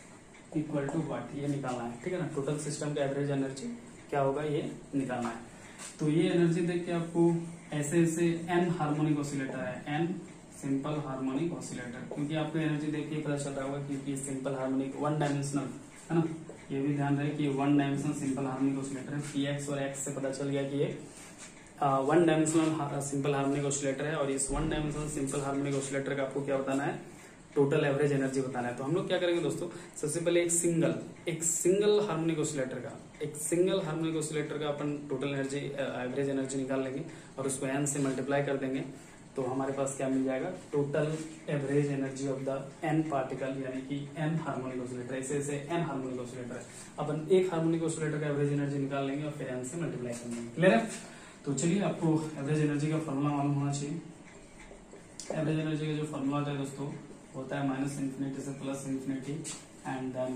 equal to what, ये निकालना है। ठीक है ना, टोटल सिस्टम का एवरेज एनर्जी क्या होगा ये निकालना है। तो ये एनर्जी देख के आपको ऐसे ऐसे एन हार्मोनिक ऑसिलेटर है, एन सिंपल हार्मोनिक ऑसिलेटर, क्योंकि आपको एनर्जी देख के पता चल रहा होगा क्योंकि सिंपल हार्मोनिक वन डायमेंशनल है ना, ये भी ध्यान रहे कि one dimensional simple harmonic oscillator है। पी एक्स और एक्स से पता चल गया कि ये one dimensional simple harmonic oscillator है। और इस one dimensional simple harmonic oscillator का आपको क्या बताना है, टोटल एवरेज एनर्जी बताना है। तो हम लोग क्या करेंगे दोस्तों, सबसे पहले एक सिंगल एक सिंगल हार्मोनिक ऑसिलेटर का एक सिंगल हार्मोनिक ऑसिलेटर का अपन टोटल एनर्जी एवरेज एनर्जी निकाल लेंगे और उसको एन से मल्टीप्लाई कर देंगे, तो हमारे पास क्या मिल जाएगा, total average energy of the N particle, यानी कि एन हार्मोनिक ऑसिलेटर। ऐसे ऐसे एन हार्मोनिक ऑसिलेटर है, अपन एक हार्मोनिक ऑसिलेटर का एवरेज एनर्जी निकाल लेंगे और फिर एन से मल्टीप्लाई कर देंगे। क्लियर है? तो चलिए, आपको एवरेज एनर्जी का फॉर्मूला मालूम होना चाहिए। एवरेज एनर्जी का जो फॉर्मूला होता है दोस्तों, होता है माइनस इंफिनिटी से plus infinity and then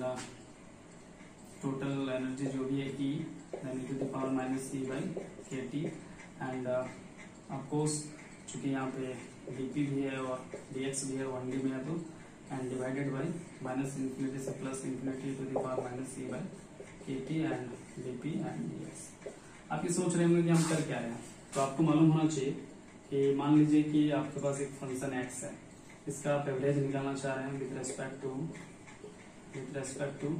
total energy जो भी है E then E to the power minus E by K T and of course चूंकि यहाँ पे डीपी भी है और डीएक्स भी है, वन डी में है तो and divided by minus infinity से plus infinity to the power minus E by K T and DP and DX. आप ये सोच रहे होंगे कि हम कर क्या रहे हैं, तो आपको मालूम होना चाहिए कि मान लीजिए कि आपके पास एक फंक्शन एक्स है, इसका आप एवरेज निकालना चाह रहे हैं with respect to with respect to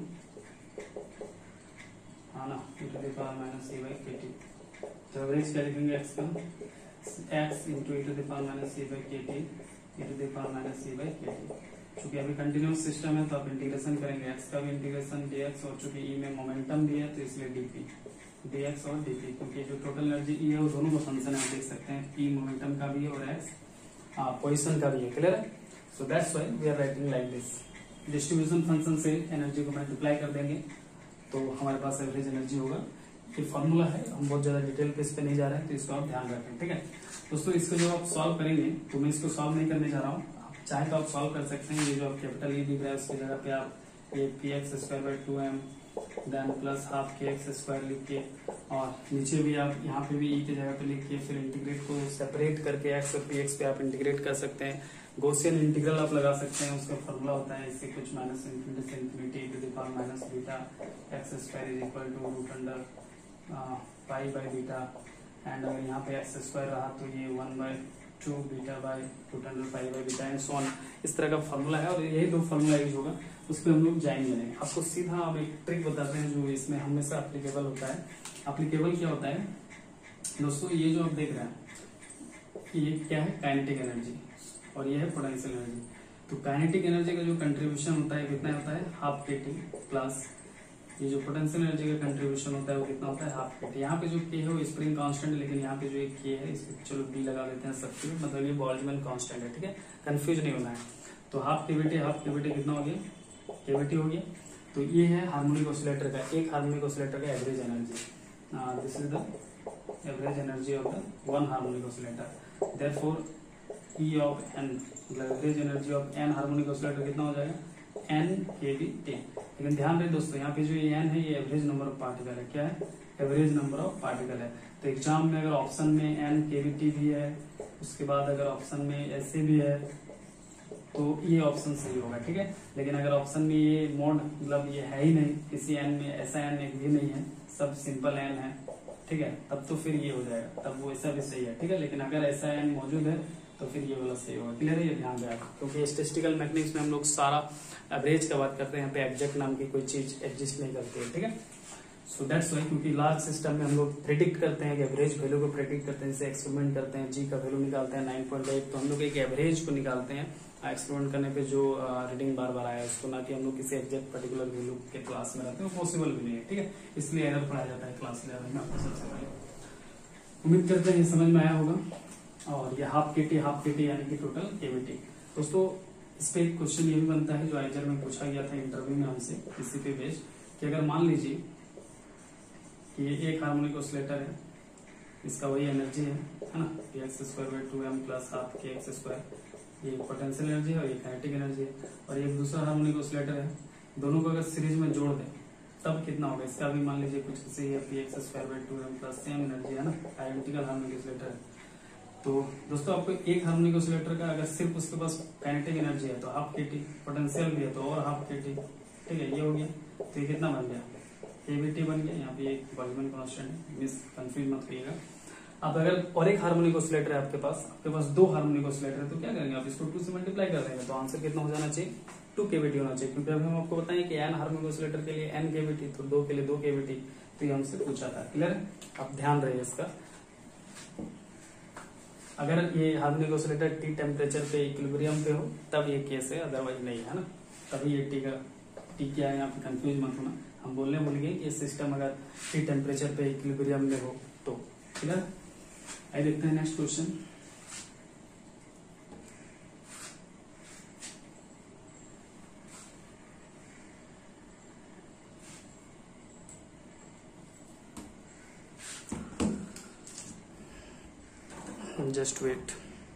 हाँ ना e to the power minus e by K T. तो एवरेज क्या लिखेंगे एक्स का, X into e to the power minus e by K T e to the power minus e by K T. चूंकि अभी continuous system है तो आप integration करेंगे, एक्स का भी इंटीग्रेशन dx, और चूंकि e में मोमेंटम भी है तो इसलिए dp dx और dp, क्योंकि जो टोटल एनर्जी e है वो दोनों का फंक्शन है, आप देख सकते हैं e मोमेंटम का भी है और x पोजिशन का भी है। क्लियर है? So that's why we are writing like this. Distribution function से एनर्जी को मल्टीप्लाई कर देंगे तो हमारे पास एवरेज एनर्जी होगा। ये फॉर्मूला है, हम बहुत ज्यादा डिटेल पे इस पे नहीं जा रहे हैं, तो इसको आप ध्यान रखें। ठीक है दोस्तों, इसको जब आप सॉल्व करेंगे, तो मैं इसको सॉल्व नहीं करने जा रहा हूँ, आप चाहे तो आप सॉल्व कर सकते हैं। ये जो आप कैपिटल ई दिख रहा है उसकी जगह पे आप ये P X square by two M then plus half K X square लिख के, और नीचे भी आप यहाँ पे भी ई की जगह पे लिख के फिर इंटीग्रेट को सेपरेट करके एक्स और पी एक्स पे आप इंटीग्रेट कर सकते हैं। गॉसियन इंटीग्रल आप लगा सकते हैं, उसका फॉर्मूला होता है इससे कुछ माइनस इंफिनिटी से infinity to the power minus beta X square is equal to root under pi by beta, and अगर यहाँ पे एक्स स्क्वायर रहा तो ये one by two beta by root under pi by beta and so on. इस तरह का formula है और यही दो फॉर्मूला यूज होगा, उस पर हम लोग जाएंगे नहीं। आपको सीधा हम एक ट्रिक बताते हैं जो इसमें हमेशा अप्लीकेबल होता है। अप्लीकेबल क्या होता है दोस्तों, ये जो आप देख रहे हैं ये क्या है, काइनेटिक एनर्जी, और ये है पोटेंशियल एनर्जी। तो काइनेटिक एनर्जी का जो कंट्रीब्यूशन होता है कितना होता है, हाफ के टी, प्लस ये जो पोटेंशियल एनर्जी का कंट्रीब्यूशन होता है वो कितना होता है, हाफ के टी। यहाँ पे जो के है वो स्प्रिंग कांस्टेंट, लेकिन यहाँ पे जो एक के है इसको चलो बी लगा देते हैं सब्स्टिट्यूट, मतलब ये बोल्ट्जमैन कांस्टेंट है। ठीक है, कंफ्यूज नहीं होना है। तो हाफ केवीटी हाफ केवीटी कितना हो गया, केवीटी हो गया। तो ये है हार्मोनिक ऑसिलेटर का, एक हार्मोनिक ऑसिलेटर का average energy. This is the average energy of the one harmonic oscillator. Therefore E of N, मतलब average energy of N harmonic oscillator कितना हो जाएगा, एन के वी टी। लेकिन ध्यान रहे दोस्तों, यहाँ पे जो ये एन है ये एवरेज नंबर ऑफ पार्टिकल है। क्या है, एवरेज नंबर ऑफ पार्टिकल है। तो एग्जाम में अगर ऑप्शन में एन के वी टी भी है, उसके बाद अगर ऑप्शन में ऐसे भी है तो ये ऑप्शन सही होगा। ठीक है, लेकिन अगर ऑप्शन में ये मोड मतलब ये है ही नहीं, किसी एन में ऐसा एन एक भी नहीं है, सब सिंपल एन है, ठीक है, तब तो फिर ये हो जाएगा, तब वो ऐसा भी सही है। ठीक है, लेकिन अगर ऐसा एन मौजूद है तो फिर ये वाला सही होगा। क्लियर है, ये ध्यान रखा, क्योंकि स्टैटिस्टिकल मैकेनिक्स में हम लोग सारा एवरेज का बात करते हैं, यहाँ पे एग्जैक्ट नाम की कोई चीज एग्जिस्ट नहीं करती है। ठीक है, सो दैट्स वाई, क्योंकि लार्ज सिस्टम में हम लोग प्रेडिक्ट करते हैं कि एवरेज वैल्यू को प्रेडिक्ट करते हैं, जैसे एक्सपेरिमेंट करते हैं, जी का वैल्यू निकालते हैं नाइन पॉइंट एट, तो हम लोग एक एवरेज को निकालते हैं एक्सपेरिमेंट करने पे जो रीडिंग बार बार आया उसको, ना कि हम लोग किसी एग्जैक्ट पर्टिकुलर वैल्यू के क्लास में रहते हैं, पॉसिबल भी नहीं है। ठीक है, इसलिए एरर पढ़ाया जाता है क्लास इलेवन में आपको सबसे पहले। उम्मीद करते हैं ये समझ में आया होगा। और ये हाफ के टी हाफ के टी यानी कि टोटल केवीटी। दोस्तों इस पे एक क्वेश्चन ये भी बनता है जो आइजर में पूछा गया था इंटरव्यू में हमसे, इसी पे बेस्ड, कि अगर मान लीजिए कि ये एक हार्मोनिक ऑसिलेटर है, इसका वही एनर्जी है है ना, X square by two M plus half K X square, ये पोटेंशियल एनर्जी है और ये काइनेटिक एनर्जी है, और एक दूसरा हार्मोनिक ऑसिलेटर है, दोनों को अगर सीरीज में जोड़ दें तब कितना होगा, इसका भी मान लीजिए कुछ ऐसे ही है, P X square by two M plus same energy है ना, आइडेंटिकल हार्मोनिक ऑसिलेटर है। तो दोस्तों आपको एक हार्मोनिक ऑसिलेटर का अगर सिर्फ उसके पास काइनेटिक एनर्जी है तो हाफ के टी, पोटेंशियल भी है तो और हाफ के टी, ठीक है, ये हो गया। तो ये कितना बन गया, केवीटी बन गया, यहाँ पे एक बोल्ट्जमैन कांस्टेंट है, मिस कंफ्यूज मत करिएगा। अब अगर और एक हार्मोनिक ऑसिलेटर है आपके पास, आपके पास दो हार्मोनिक ऑसिलेटर है, तो क्या करेंगे आप इसको टू से मल्टीप्लाई कर देंगे, तो आंसर कितना हो जाना चाहिए, टू केवीटी होना चाहिए, क्योंकि अभी हम आपको बताएं कि एन हार्मोनिक ऑसिलेटर के लिए एन केवीटी, तो दो के लिए दो केवीटी, तो ये हमसे पूछा था। क्लियर है, अब ध्यान रहे इसका। अगर ये हार्मोनिक ऑसिलेटर टी टेम्परेचर पे इक्विलिब्रियम पे हो तब ये केस है, अदरवाइज नहीं है ना। तभी ये टी का टी क्या है, यहाँ पे कंफ्यूज मत होना। हम बोलने भूल गए कि ये सिस्टम अगर टी टेम्परेचर पे इक्विलिब्रियम में हो तो। क्लियर, आइए देखते हैं next question. Just wait.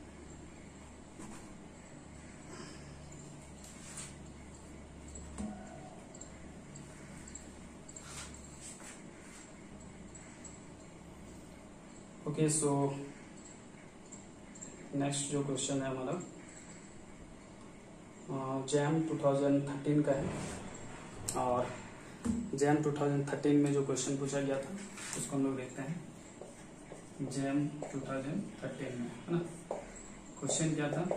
Okay, so next जो क्वेश्चन है हमारा जैम टू थाउजेंड थर्टीन का है, और जैम टू थाउजेंड थर्टीन में जो क्वेश्चन पूछा गया था उसको हम लोग देखते हैं। जैम टू थाउजेंड थर्टीन में है ना, क्वेश्चन क्या था,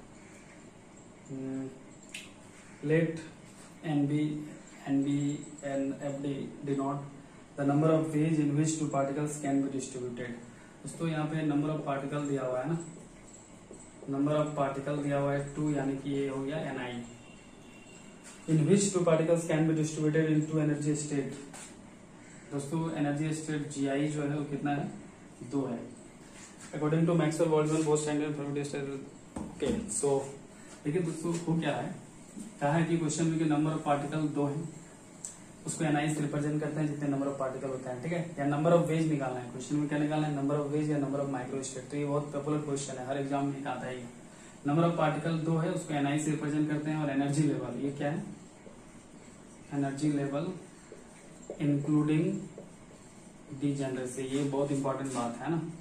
let N B N B N F D denote the number of ways in which two particles can be distributed. दोस्तों यहाँ पे नंबर ऑफ पार्टिकल दिया हुआ है ना, नंबर ऑफ पार्टिकल दिया हुआ है टू, यानी कि ये हो गया N I. In which two particles can be distributed in two energy state. दोस्तों एनर्जी स्टेट जी आई जो है वो कितना है, दो है, according to Maxwell Boltzmann both standard property. Okay, so देखिए दोस्तों हो क्या है, कहा है कि क्वेश्चन में कि नंबर ऑफ पार्टिकल दो है, उसको एन आई से रिप्रेजेंट करते हैं जितने नंबर ऑफ पार्टिकल होते हैं। ठीक है, या नंबर ऑफ वेज निकालना है, क्वेश्चन में क्या निकालना है, नंबर ऑफ वेज या नंबर ऑफ माइक्रोस्टेट। तो ये बहुत पॉपुलर क्वेश्चन है, हर एग्जाम में आता है। नंबर ऑफ पार्टिकल दो है, उसको एन आई से रिप्रेजेंट करते हैं, और एनर्जी लेवल ये क्या है, एनर्जी लेवल इंक्लूडिंग डीजेनरेसी। ये बहुत इंपॉर्टेंट बात है ना,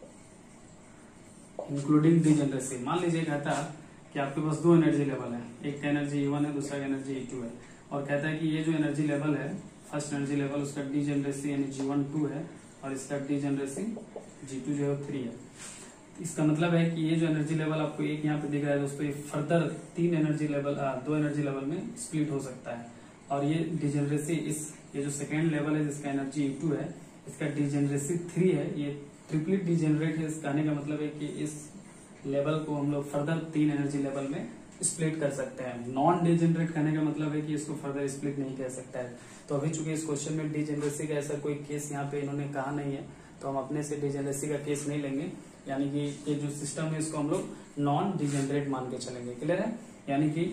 इंक्लूडिंग डीजेनरेसी। मान लीजिए कहता है कि आपके पास दो एनर्जी लेवल है, एक का एनर्जी ई वन है, दूसरा का एनर्जी ई टू है, और कहता है कि ये जो एनर्जी लेवल है, फर्स्ट एनर्जी लेवल उसका डीजेनरेसी यानी जी वन टू है, और इसका डीजेनरेसी जी टू जो है थ्री है। इसका मतलब है कि ये जो एनर्जी लेवल आपको एक यहाँ पे दिख रहा है दोस्तों, ये फर्दर तीन एनर्जी लेवल दो एनर्जी लेवल में स्प्लिट हो सकता है, और ये डीजेनरेसी इस ये जो सेकेंड लेवल है जिसका एनर्जी ई टू है, इसका डीजेनरेसी थ्री है, ये ट्रिपली डीजेनरेट है। इस कहने का मतलब है कि इस लेवल को हम लोग फर्दर तीन एनर्जी लेवल में स्प्लिट कर सकते हैं। नॉन डीजेनरेट कहने का मतलब है कि इसको फर्दर स्प्लिट नहीं कर सकता है। तो अभी चूंकि इस क्वेश्चन में डीजेनरेसी का ऐसा कोई केस यहाँ पे इन्होंने कहा नहीं है, तो हम अपने से डीजेनरेसी का केस नहीं लेंगे, यानी कि ये जो सिस्टम है इसको हम लोग नॉन डीजेनरेट मान के चलेंगे। क्लियर है, यानी कि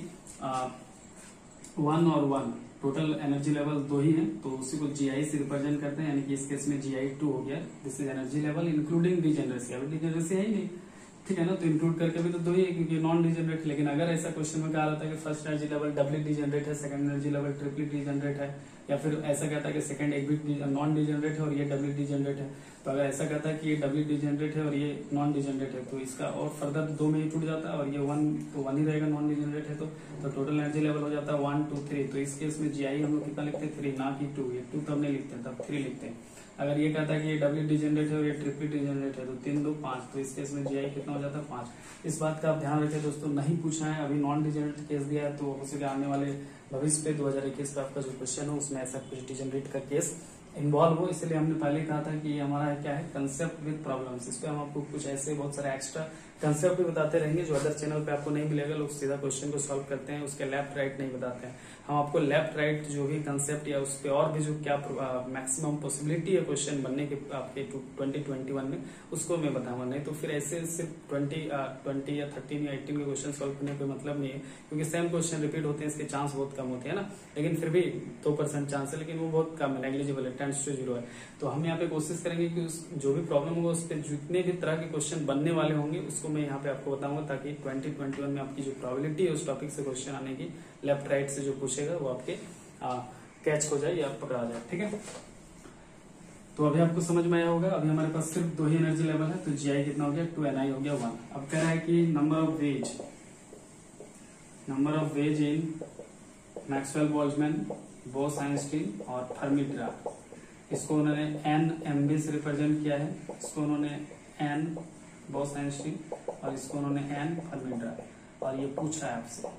वन और वन टोटल एनर्जी लेवल दो ही है, तो उसी को जीआई से रिप्रेजेंट करते हैं, यानी कि इस केस में जीआई टू हो गया। This is energy level including degeneracy. अभी डीजेनरेसी है ही नहीं, ठीक है ना, तो इंक्लूड करके भी तो दो ही है क्योंकि नॉन डीजेनरेट। लेकिन अगर ऐसा क्वेश्चन में कहा रहता है कि first energy level doubly degenerate है, second energy level triply degenerate है, या फिर ऐसा कहता है कि सेकंड एक भी नॉन डीजेनरेट है और ये डबली डीजेनरेट है, तो अगर ऐसा कहता है कि ये डबली डीजेनरेट है और ये नॉन डीजेनरेट है, तो इसका और फर्दर दो में ही टूट जाता है, और ये वन तो वन ही रहेगा, नॉन डीजेनरेट है तो, तो टोटल एनर्जी लेवल हो जाता है वन टू थ्री। तो इस केस में जीआई हम लोग कितना लिखते हैं, थ्री, ना कि टू। ये टू तब नहीं लिखते, तब थ्री लिखते हैं। अगर ये कहता है कि ये डबली डीजेनरेट है और ये ट्रिपली डीजेनरेट है, तो तीन दो पांच, तो इस केस में जीआई कितना हो जाता है, पांच। इस बात का आप ध्यान रखें दोस्तों, नहीं पूछा है, अभी नॉन डीजेनरेट केस दिया है, तो हो सके आने वाले भविष्य पे दो हजार इक्कीस का आपका जो क्वेश्चन हो उसमें ऐसा कुछ डीजेनरेट का केस इन्वॉल्व हो। इसलिए हमने पहले कहा था कि ये हमारा क्या है, कंसेप्ट विद प्रॉब्लम्स। इस पे हम आपको कुछ ऐसे बहुत सारे एक्स्ट्रा कंसेप्ट भी बताते रहेंगे जो अदर चैनल पे आपको नहीं मिलेगा। लोग सीधा क्वेश्चन को सॉल्व करते हैं, उसके लेफ्ट राइट नहीं बताते हैं। हम आपको लेफ्ट राइट जो भी कंसेप्ट या उस पे और भी जो क्या मैक्सिमम पॉसिबिलिटी है क्वेश्चन बनने के आपके ट्वेंटी ट्वेंटी वन में, उसको मैं बताऊंगा। नहीं तो फिर ऐसे सिर्फ ट्वेंटी ट्वेंटी या थर्टीन या एटीन के क्वेश्चन सॉल्व करने का मतलब नहीं है, क्योंकि सेम क्वेश्चन रिपीट होते हैं, इसके चांस बहुत कम होते हैं ना। लेकिन फिर भी दो परसेंट चांस है, लेकिन वो बहुत कम है, नेग्लिजिबल है, टेंस टू जीरो है। तो हम यहाँ पे कोशिश करेंगे कि उस जो भी प्रॉब्लम होगा उस पर जितने भी तरह के क्वेश्चन बनने वाले होंगे उसको मैं यहाँ पे आपको बताऊंगा, ताकि ट्वेंटी ट्वेंटी वन में आपकी जो प्रोबेबिलिटी है उस टॉपिक से क्वेश्चन आने की, लेफ्ट राइट से जो पूछेगा वो आपके कैच हो जाए या पकड़ा जाए। ठीक है, तो अभी आपको समझ में आया होगा। अभी हमारे पास सिर्फ दो ही एनर्जी लेवल है, तो जीआई कितना हो गया, टू एन आई हो गया वन। अब कह रहा है कि number of ways number of ways in Maxwell Boltzmann Bose Einstein और फर्मी डिराक। इसको उन्होंने एन एम बी से रिप्रेजेंट किया है, इसको उन्होंने एन बोस आइंस्टीन और इसको उन्होंने एन फर्मी डिराक। और ये पूछा है आपसे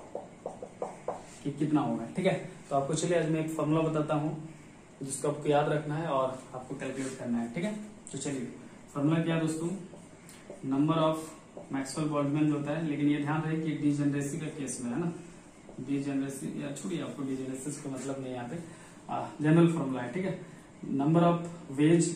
कि कितना होगा, ठीक है। तो आपको चलिए आज मैं एक फॉर्मूला बताता हूँ जिसको आपको याद रखना है और आपको कैलकुलेट करना है, ठीक है। तो चलिए फॉर्मूला क्या है दोस्तों, नंबर ऑफ मैक्सवेल बोल्ट्जमैन जो होता है, लेकिन ये ध्यान रहे कि डीजेनरेसी का केस में है ना, डीजेनरेसी या छोड़िए, आपको डीजेनरेसी का मतलब नहीं यहाँ पे, जनरल फॉर्मूला है, ठीक है। नंबर ऑफ वेज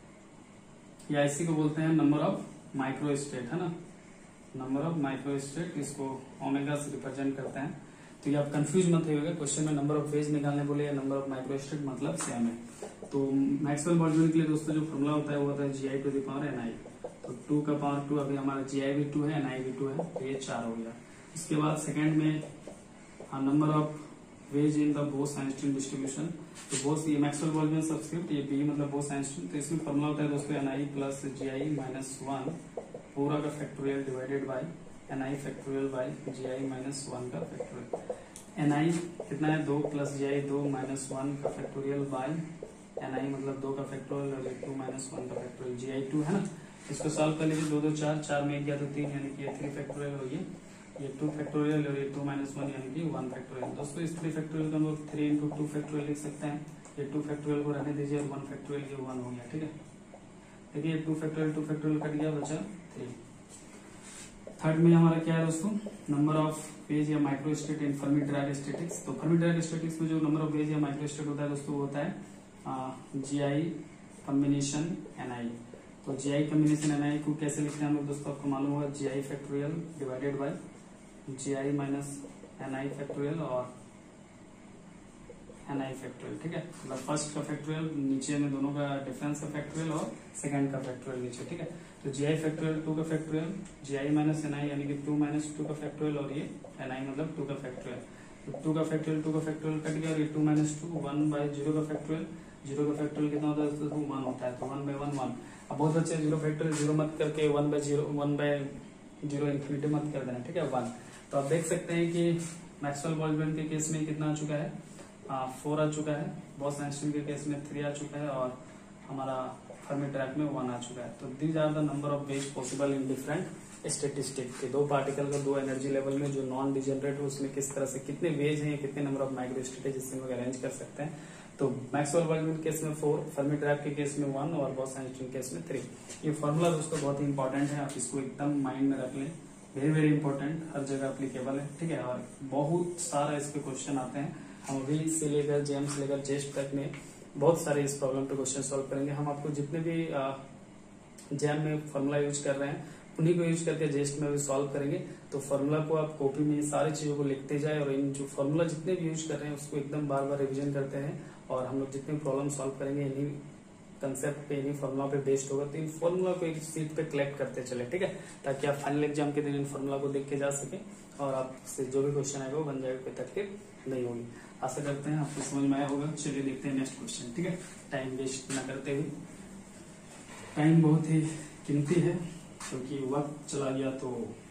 या इसी को बोलते हैं नंबर ऑफ माइक्रो स्टेट, है ना, नंबर ऑफ माइक्रो स्टेट, इसको ओमेगा से रिप्रेजेंट करते हैं। तो ये आप कंफ्यूज मत होइएगा, क्वेश्चन में नंबर ऑफ वेज निकालने बोले या नंबर ऑफ माइक्रो स्टेट मतलब सेम है। तो मैक्सवेल बोल्ट्जमैन के लिए दोस्तों जो फॉर्मूला होता है वो होता है G I two the power N I. तो टू का पावर टू, अभी हमारा जी आई भी टू है, एन आई भी टू है, तो ये चार हो गया। इसके बाद सेकेंड में number of ways in the Bose Einstein distribution. तो बोस ये मैक्सवेल बोल्ट्जमैन सब्सक्रिप्ट, ये बी मतलब बोस आइंस्टीन। तो इसमें फॉर्मूला होता है दोस्तों N I plus G I minus one पूरा का factorial divided by N I factorial by G I minus one का फैक्टोरियल। एन आई कितना है, दो प्लस जी आई दो माइनस वन का फैक्टोरियल बाई एन आई मतलब दो का फैक्टोरियल और टू माइनस वन का फैक्टोरियल, जी आई टू है ना। इसको सॉल्व कर लीजिए, दो दो चार, चार में एक गया तो तीन, यानी कि ये थ्री फैक्टोरियल हो गया, ये टू फैक्टोरियल और ये टू माइनस वन यानी कि वन फैक्टोरियल। दोस्तों इस थ्री फैक्टोरियल को हम लोग थ्री इंटू टू फैक्टोरियल लिख सकते हैं। ये टू फैक्टोरियल को रहने दीजिए और वन फैक्टोरियल ये वन हो गया, ठीक है। देखिए two factorial two factorial cut गया, बचा थ्री। थर्ड में हमारा क्या है दोस्तों, नंबर ऑफ वेज या micro state in Fermi Dirac statics. तो फर्मी डिराक स्टैटिक्स में जो नंबर ऑफ वेज या माइक्रो स्टेट होता है दोस्तों वो होता है G I combination N I. तो जी आई कॉम्बिनेशन एन आई को कैसे लिखते हैं हम लोग दोस्तों, आपको मालूम होगा, G I factorial divided by G I minus N I factorial और एन आई फैक्टोरियल, ठीक है। मतलब फर्स्ट का फैक्टोरियल नीचे में दोनों का डिफरेंस का फैक्टोरियल और सेकंड का फैक्टोरियल नीचे, ठीक है। तो जी आई फैक्टोरियल टू का factorial, G I minus N I यानी कि टू माइनस टू का फैक्टोरियल और ये एन आई मतलब टू का फैक्टोरियल। तो टू का फैक्टोरियल टू का फैक्टोरियल कट गया और ये two minus two, one by zero का फैक्टोरियल, जीरो का फैक्टोरियल कितना होता है दोस्तों, वन होता है। तो वन बाय वन वन। अब बहुत अच्छे जीरो फैक्टोरियल जीरो मत करके one by zero, one by zero infinity मत कर देना, ठीक है, वन। तो आप देख सकते हैं कि मैक्सवेल बोल्ट्जमैन के केस में कितना आ चुका है, आ, फोर आ चुका है, बोस आइंस्टीन के केस में थ्री आ चुका है और हमारा फर्मी डिराक में वन आ चुका है। तो these are the number of ways possible in different statistic के दो पार्टिकल का दो एनर्जी लेवल में जो नॉन डिजेनरेट हो उसमें किस तरह से कितने वेज हैं, कितने नंबर ऑफ माइक्रो स्टेट है जिससे लोग अरेंज कर सकते हैं। तो मैक्सवेल बोल्ट्जमैन केस में फोर, फर्मी डिराक के केस में वन और बोस आइंस्टीन केस में थ्री। ये फॉर्मूला दोस्तों बहुत ही इंपॉर्टेंट है, आप इसको एकदम माइंड में रख लें, वेरी वेरी इंपॉर्टेंट, हर जगह अप्लीकेबल है, ठीक है। और बहुत सारा इस पे क्वेश्चन आते हैं, हम अभी से लेकर जेम से लेकर जेस्ट तक में बहुत सारे इस प्रॉब्लम पे क्वेश्चन सॉल्व करेंगे। हम आपको जितने भी जेम में फॉर्मूला यूज कर रहे हैं उन्हीं को यूज करके जेस्ट में भी सॉल्व करेंगे। तो फॉर्मूला को आप कॉपी में सारी चीजों को लिखते जाए और इन जो फॉर्मूला जितने भी यूज कर रहे हैं उसको एकदम बार बार रिविजन करते हैं और हम लोग जितने प्रॉब्लम सॉल्व करेंगे इन्हीं कंसेप्ट पे, इन्हीं फॉर्मूला पे बेस्ड होगा। तो इन फॉर्मूला को एक सीट पे कलेक्ट करते चले, ठीक है, ताकि आप फाइनल एग्जाम के दिन इन फॉर्मूला को देख के जा सके और आपसे जो भी क्वेश्चन आएगा वो बन जाएगा, कोई तकलीफ नहीं होगी। आशा करते हैं आपको समझ में आया होगा। चलिए देखते हैं नेक्स्ट क्वेश्चन, ठीक है, टाइम वेस्ट ना करते हुए। टाइम बहुत ही कीमती है क्योंकि वक्त चला गया तो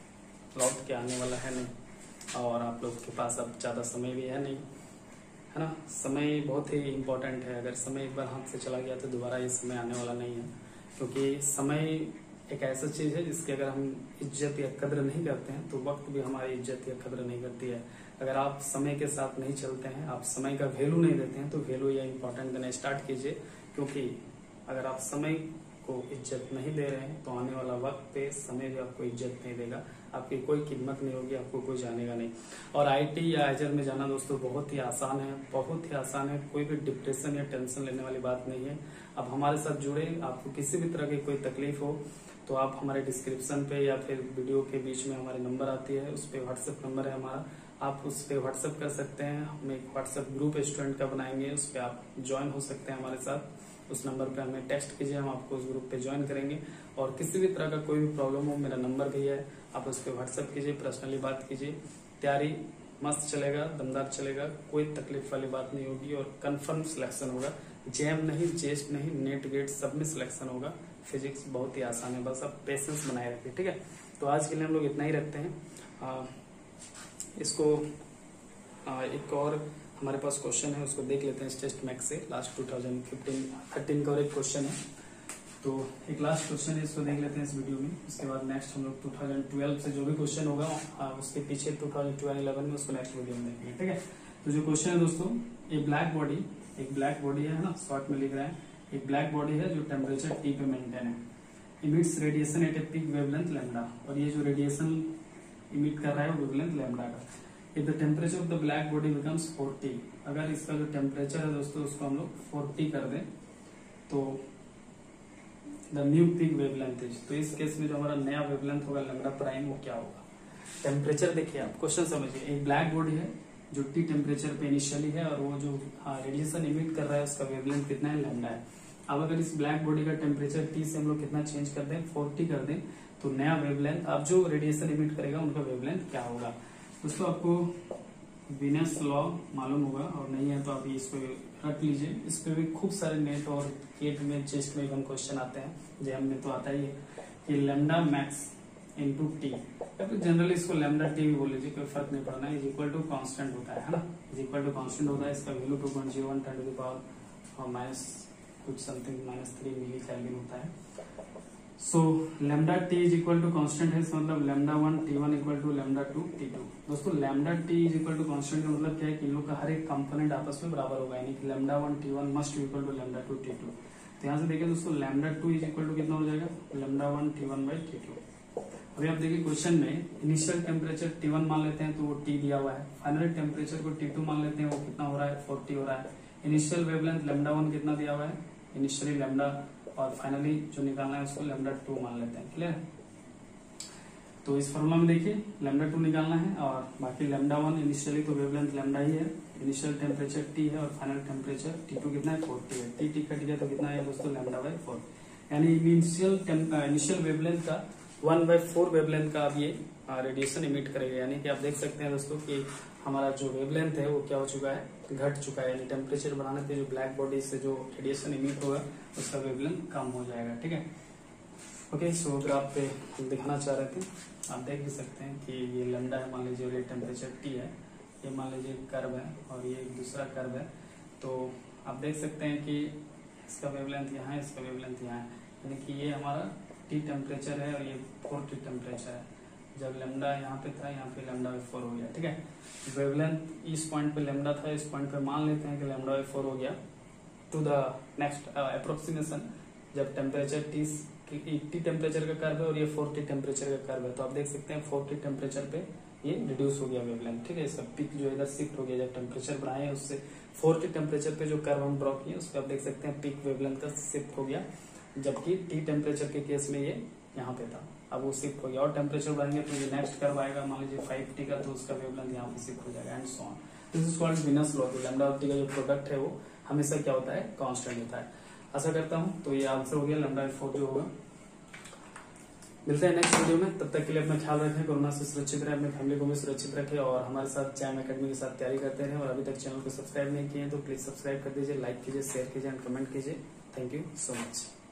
लौट के आने वाला है नहीं और आप लोग के पास अब ज्यादा समय भी है नहीं, है ना। समय बहुत ही इम्पोर्टेंट है, अगर समय एक बार हाथ से चला गया तो दोबारा ये समय आने वाला नहीं है, क्योंकि समय एक ऐसा चीज है जिसकी अगर हम इज्जत या कद्र नहीं करते हैं तो वक्त भी हमारी इज्जत या कद्र नहीं करती है। अगर आप समय के साथ नहीं चलते हैं, आप समय का वैल्यू नहीं देते हैं तो वैल्यू या इम्पोर्टेंट देना स्टार्ट कीजिए, क्योंकि अगर आप समय को इज्जत नहीं दे रहे हैं तो आने वाला वक्त पे समय भी आपको इज्जत नहीं देगा, आपकी कोई कीमत नहीं होगी, आपको कोई जानेगा नहीं। और आईटी या एजर में जाना दोस्तों बहुत ही आसान है, बहुत ही आसान है, कोई भी डिप्रेशन या टेंशन लेने वाली बात नहीं है। अब हमारे साथ जुड़े, आपको किसी भी तरह की कोई तकलीफ हो तो आप हमारे डिस्क्रिप्शन पे या फिर वीडियो के बीच में हमारे नंबर आती है, उस पर व्हाट्सएप नंबर है हमारा, आप उस पर व्हाट्सएप कर सकते हैं। हम एक व्हाट्सएप ग्रुप स्टूडेंट का बनाएंगे, उस पर आप ज्वाइन हो सकते हैं हमारे साथ। उस नंबर पे हमें टेक्स्ट कीजिए, हम आपको उस ग्रुप पे ज्वाइन करेंगे। और किसी भी तरह का कोई भी प्रॉब्लम हो, मेरा नंबर भी है, आप उस पर व्हाट्सएप कीजिए, पर्सनली बात कीजिए। तैयारी मस्त चलेगा, दमदार चलेगा, कोई तकलीफ वाली बात नहीं होगी और कंफर्म सिलेक्शन होगा। जेम नहीं, जेस्ट नहीं, नेट गेट सब में सिलेक्शन होगा। फिजिक्स बहुत ही आसान है, बस आप पेशेंस बनाए रखिए, ठीक है। तो आज के लिए हम लोग इतना ही रखते हैं। आ, इसको आ, एक और हमारे पास क्वेश्चन है, उसको देख लेते हैं इस टेस्ट मैक्स से। Last two thousand fifteen thirteen का और एक क्वेश्चन है, तो एक लास्ट क्वेश्चन है, इसको देख लेते हैं इस वीडियो में। उसके बाद नेक्स्ट हम लोग टू थाउजेंड ट्वेल्व से जो भी क्वेश्चन होगा आ, उसके पीछे टू थाउजेंड ट्वेल्व इलेवन में उसको नेक्स्ट वीडियो में देखेंगे, ठीक है। तो जो क्वेश्चन है दोस्तों, ये ब्लैक बॉडी, एक ब्लैक बॉडी है ना, शॉर्ट में लिख रहा है, एक ब्लैक बॉडी है जो टेम्परेचर टी पे मेंटेन है, emits radiation at a peak wavelength lambda, और ये जो रेडिएशन इमिट कर रहा है वो वेवलेंथ लैम्डा का। If the temperature of the black body becomes forty, अगर इसका जो टेम्परेचर है दोस्तों उसको हम लोग फोर्टी कर दें तो the new peak wavelength is, तो इस केस में जो हमारा नया वेवलेंथ होगा लैम्डा प्राइम वो क्या होगा। टेम्परेचर देखिए आप, क्वेश्चन समझिए, एक ब्लैक बॉडी है जो टी टेम्परेचर पे इनिशियली है और वो जो रेडिएशन इमिट कर रहा है उसका वेवलेंथ कितना है, लैम्डा है। अब अगर इस ब्लैक बॉडी का टेम्परेचर टी से हम लोग कितना चेंज कर दें, फोर्टी कर दें, तो नया वेवलेंथ, अब जो रेडिएशन इमिट करेगा उनका वेवलेंथ क्या होगा। दोस्तों आपको वीनस लॉ मालूम होगा, और नहीं है तो आप इसको रख लीजिए। इस पे भी खूब सारे नेट और केट में, जेस्ट में इवन क्वेश्चन आते हैं, जेएम में तो आता ही है कि लैम्डा मैक्स इंटू टी, या फिर जनरली इसको लैम्डा टी भी बोल लीजिए, कोई फर्क नहीं पड़ना, इज इक्वल टू कॉन्स्टेंट होता है ना, इज इक्वल टू कॉन्स्टेंट होता है। इसका value two point zero one ten to the power minus कुछ something minus three milli kelvin होता है। So lambda T is equal to constant है, इसका मतलब lambda one T one equal to lambda two T two. दोस्तों lambda T is equal to constant का मतलब क्या है कि इन लोग का हर एक कंपोनेंट आपस में बराबर होगा, यानी कि lambda one T one must equal to lambda two T two. तो यहाँ से देखिए दोस्तों, lambda two is equal to कितना हो जाएगा, lambda one T one by T two. अभी आप देखिए क्वेश्चन में इनिशियल टेम्परेचर टी वन मान लेते हैं तो वो टी दिया हुआ है, फाइनल टेम्परेचर को टी टू मान लेते हैं, वो कितना हो रहा है, फोर्टी हो रहा है। इनिशियल वेवलेंथ लैम्डा वन कितना दिया हुआ है, इनिशियली लैम्डा, और फाइनली जो निकालना है उसको लैम्डा टू मान लेते हैं, क्लियर। तो इस फॉर्मूला में देखिए लैम्डा टू निकालना है, और बाकी लैम्डा वन इनिशियली तो वेवलेंथ लैम्डा ही है, इनिशियल टेम्परेचर टी है, और फाइनल टेम्परेचर टी टू कितना है, फोर्टी है। टी टी कट गया तो कितना है दोस्तों, लैम्डा बाई फोर, यानी इनिशियल इनिशियल वेवलेंथ का वन बाई फोर वेवलेंथ का अब ये रेडिएशन इमिट करेगा। यानी कि आप देख सकते हैं दोस्तों कि हमारा जो वेवलेंथ है वो क्या हो चुका है, घट चुका है, यानी टेम्परेचर बढ़ाने पे जो ब्लैक बॉडी से जो रेडिएशन इमिट होगा उसका वेवलेंथ कम हो जाएगा, ठीक है। ओके, सो ग्राफ पे हम दिखाना चाह रहे थे, आप देख भी सकते हैं कि ये लैम्डा है, मान लीजिए, ये टेम्परेचर टी है, ये मान लीजिए कर्व है, और ये दूसरा कर्व है। तो आप देख सकते हैं कि इसका वेवलेंथ यहाँ है, इसका वेवलेंथ यहाँ है, यानी कि ये हमारा टी टेम्परेचर है और ये फोर टी टेम्परेचर है। जब लैम्डा यहाँ पे था, यहाँ पे लैम्डा बाई फोर हो गया, ठीक है। वेवलेंथ इस पॉइंट पे लैम्डा था, इस पॉइंट पे मान लेते हैं कि लैम्डा बाई फोर हो गया। टू द नेक्स्ट अप्रोक्सीमेशन, जब टेम्परेचर टी टी टेम्परेचर का कर्व है और ये फोर टी टेम्परेचर का कर्व है, तो आप देख सकते हैं फोर टी टेम्परेचर पे ये रिड्यूस हो गया वेवलेंथ, ठीक है। इसका पिक जो इधर शिफ्ट हो गया, जब टेम्परेचर बढ़ाए उससे फोर टी टेम्परेचर पे जो कर्व हम ड्रॉ किए उसको आप देख सकते हैं पिक वेवलेंथ का शिफ्ट हो गया, जबकि टी टेम्परेचर के केस में ये यहाँ पे था, अब वो शिफ्ट हो गया। और टेम्परेचर बढ़ाएंगे तो ये नेक्स्ट कर्व आएगा, मान लीजिए फाइव टी का, तो उसका वेवलेंथ यहाँ पे शिफ्ट हो जाएगा, and so on. This is called Wien's law. Lambda और टी का जो प्रोडक्ट है वो हमेशा क्या होता है, कांस्टेंट होता है। आशा करता हूँ तो ये आंसर हो गया, लैम्डा फोर जो होगा। मिलते हैं नेक्स्ट वीडियो में, तब तक के लिए अपना ख्याल रखें, कोरोना से सुरक्षित रहे, अपनी फैमिली को भी सुरक्षित रखें, और हमारे साथ जैम एकेडमी के साथ तैयारी करते रहे। और अभी तक चैनल को सब्सक्राइब नहीं किए तो प्लीज सब्सक्राइब कर दीजिए, लाइक कीजिए, शेयर कीजिए एंड कमेंट कीजिए। Thank you so much.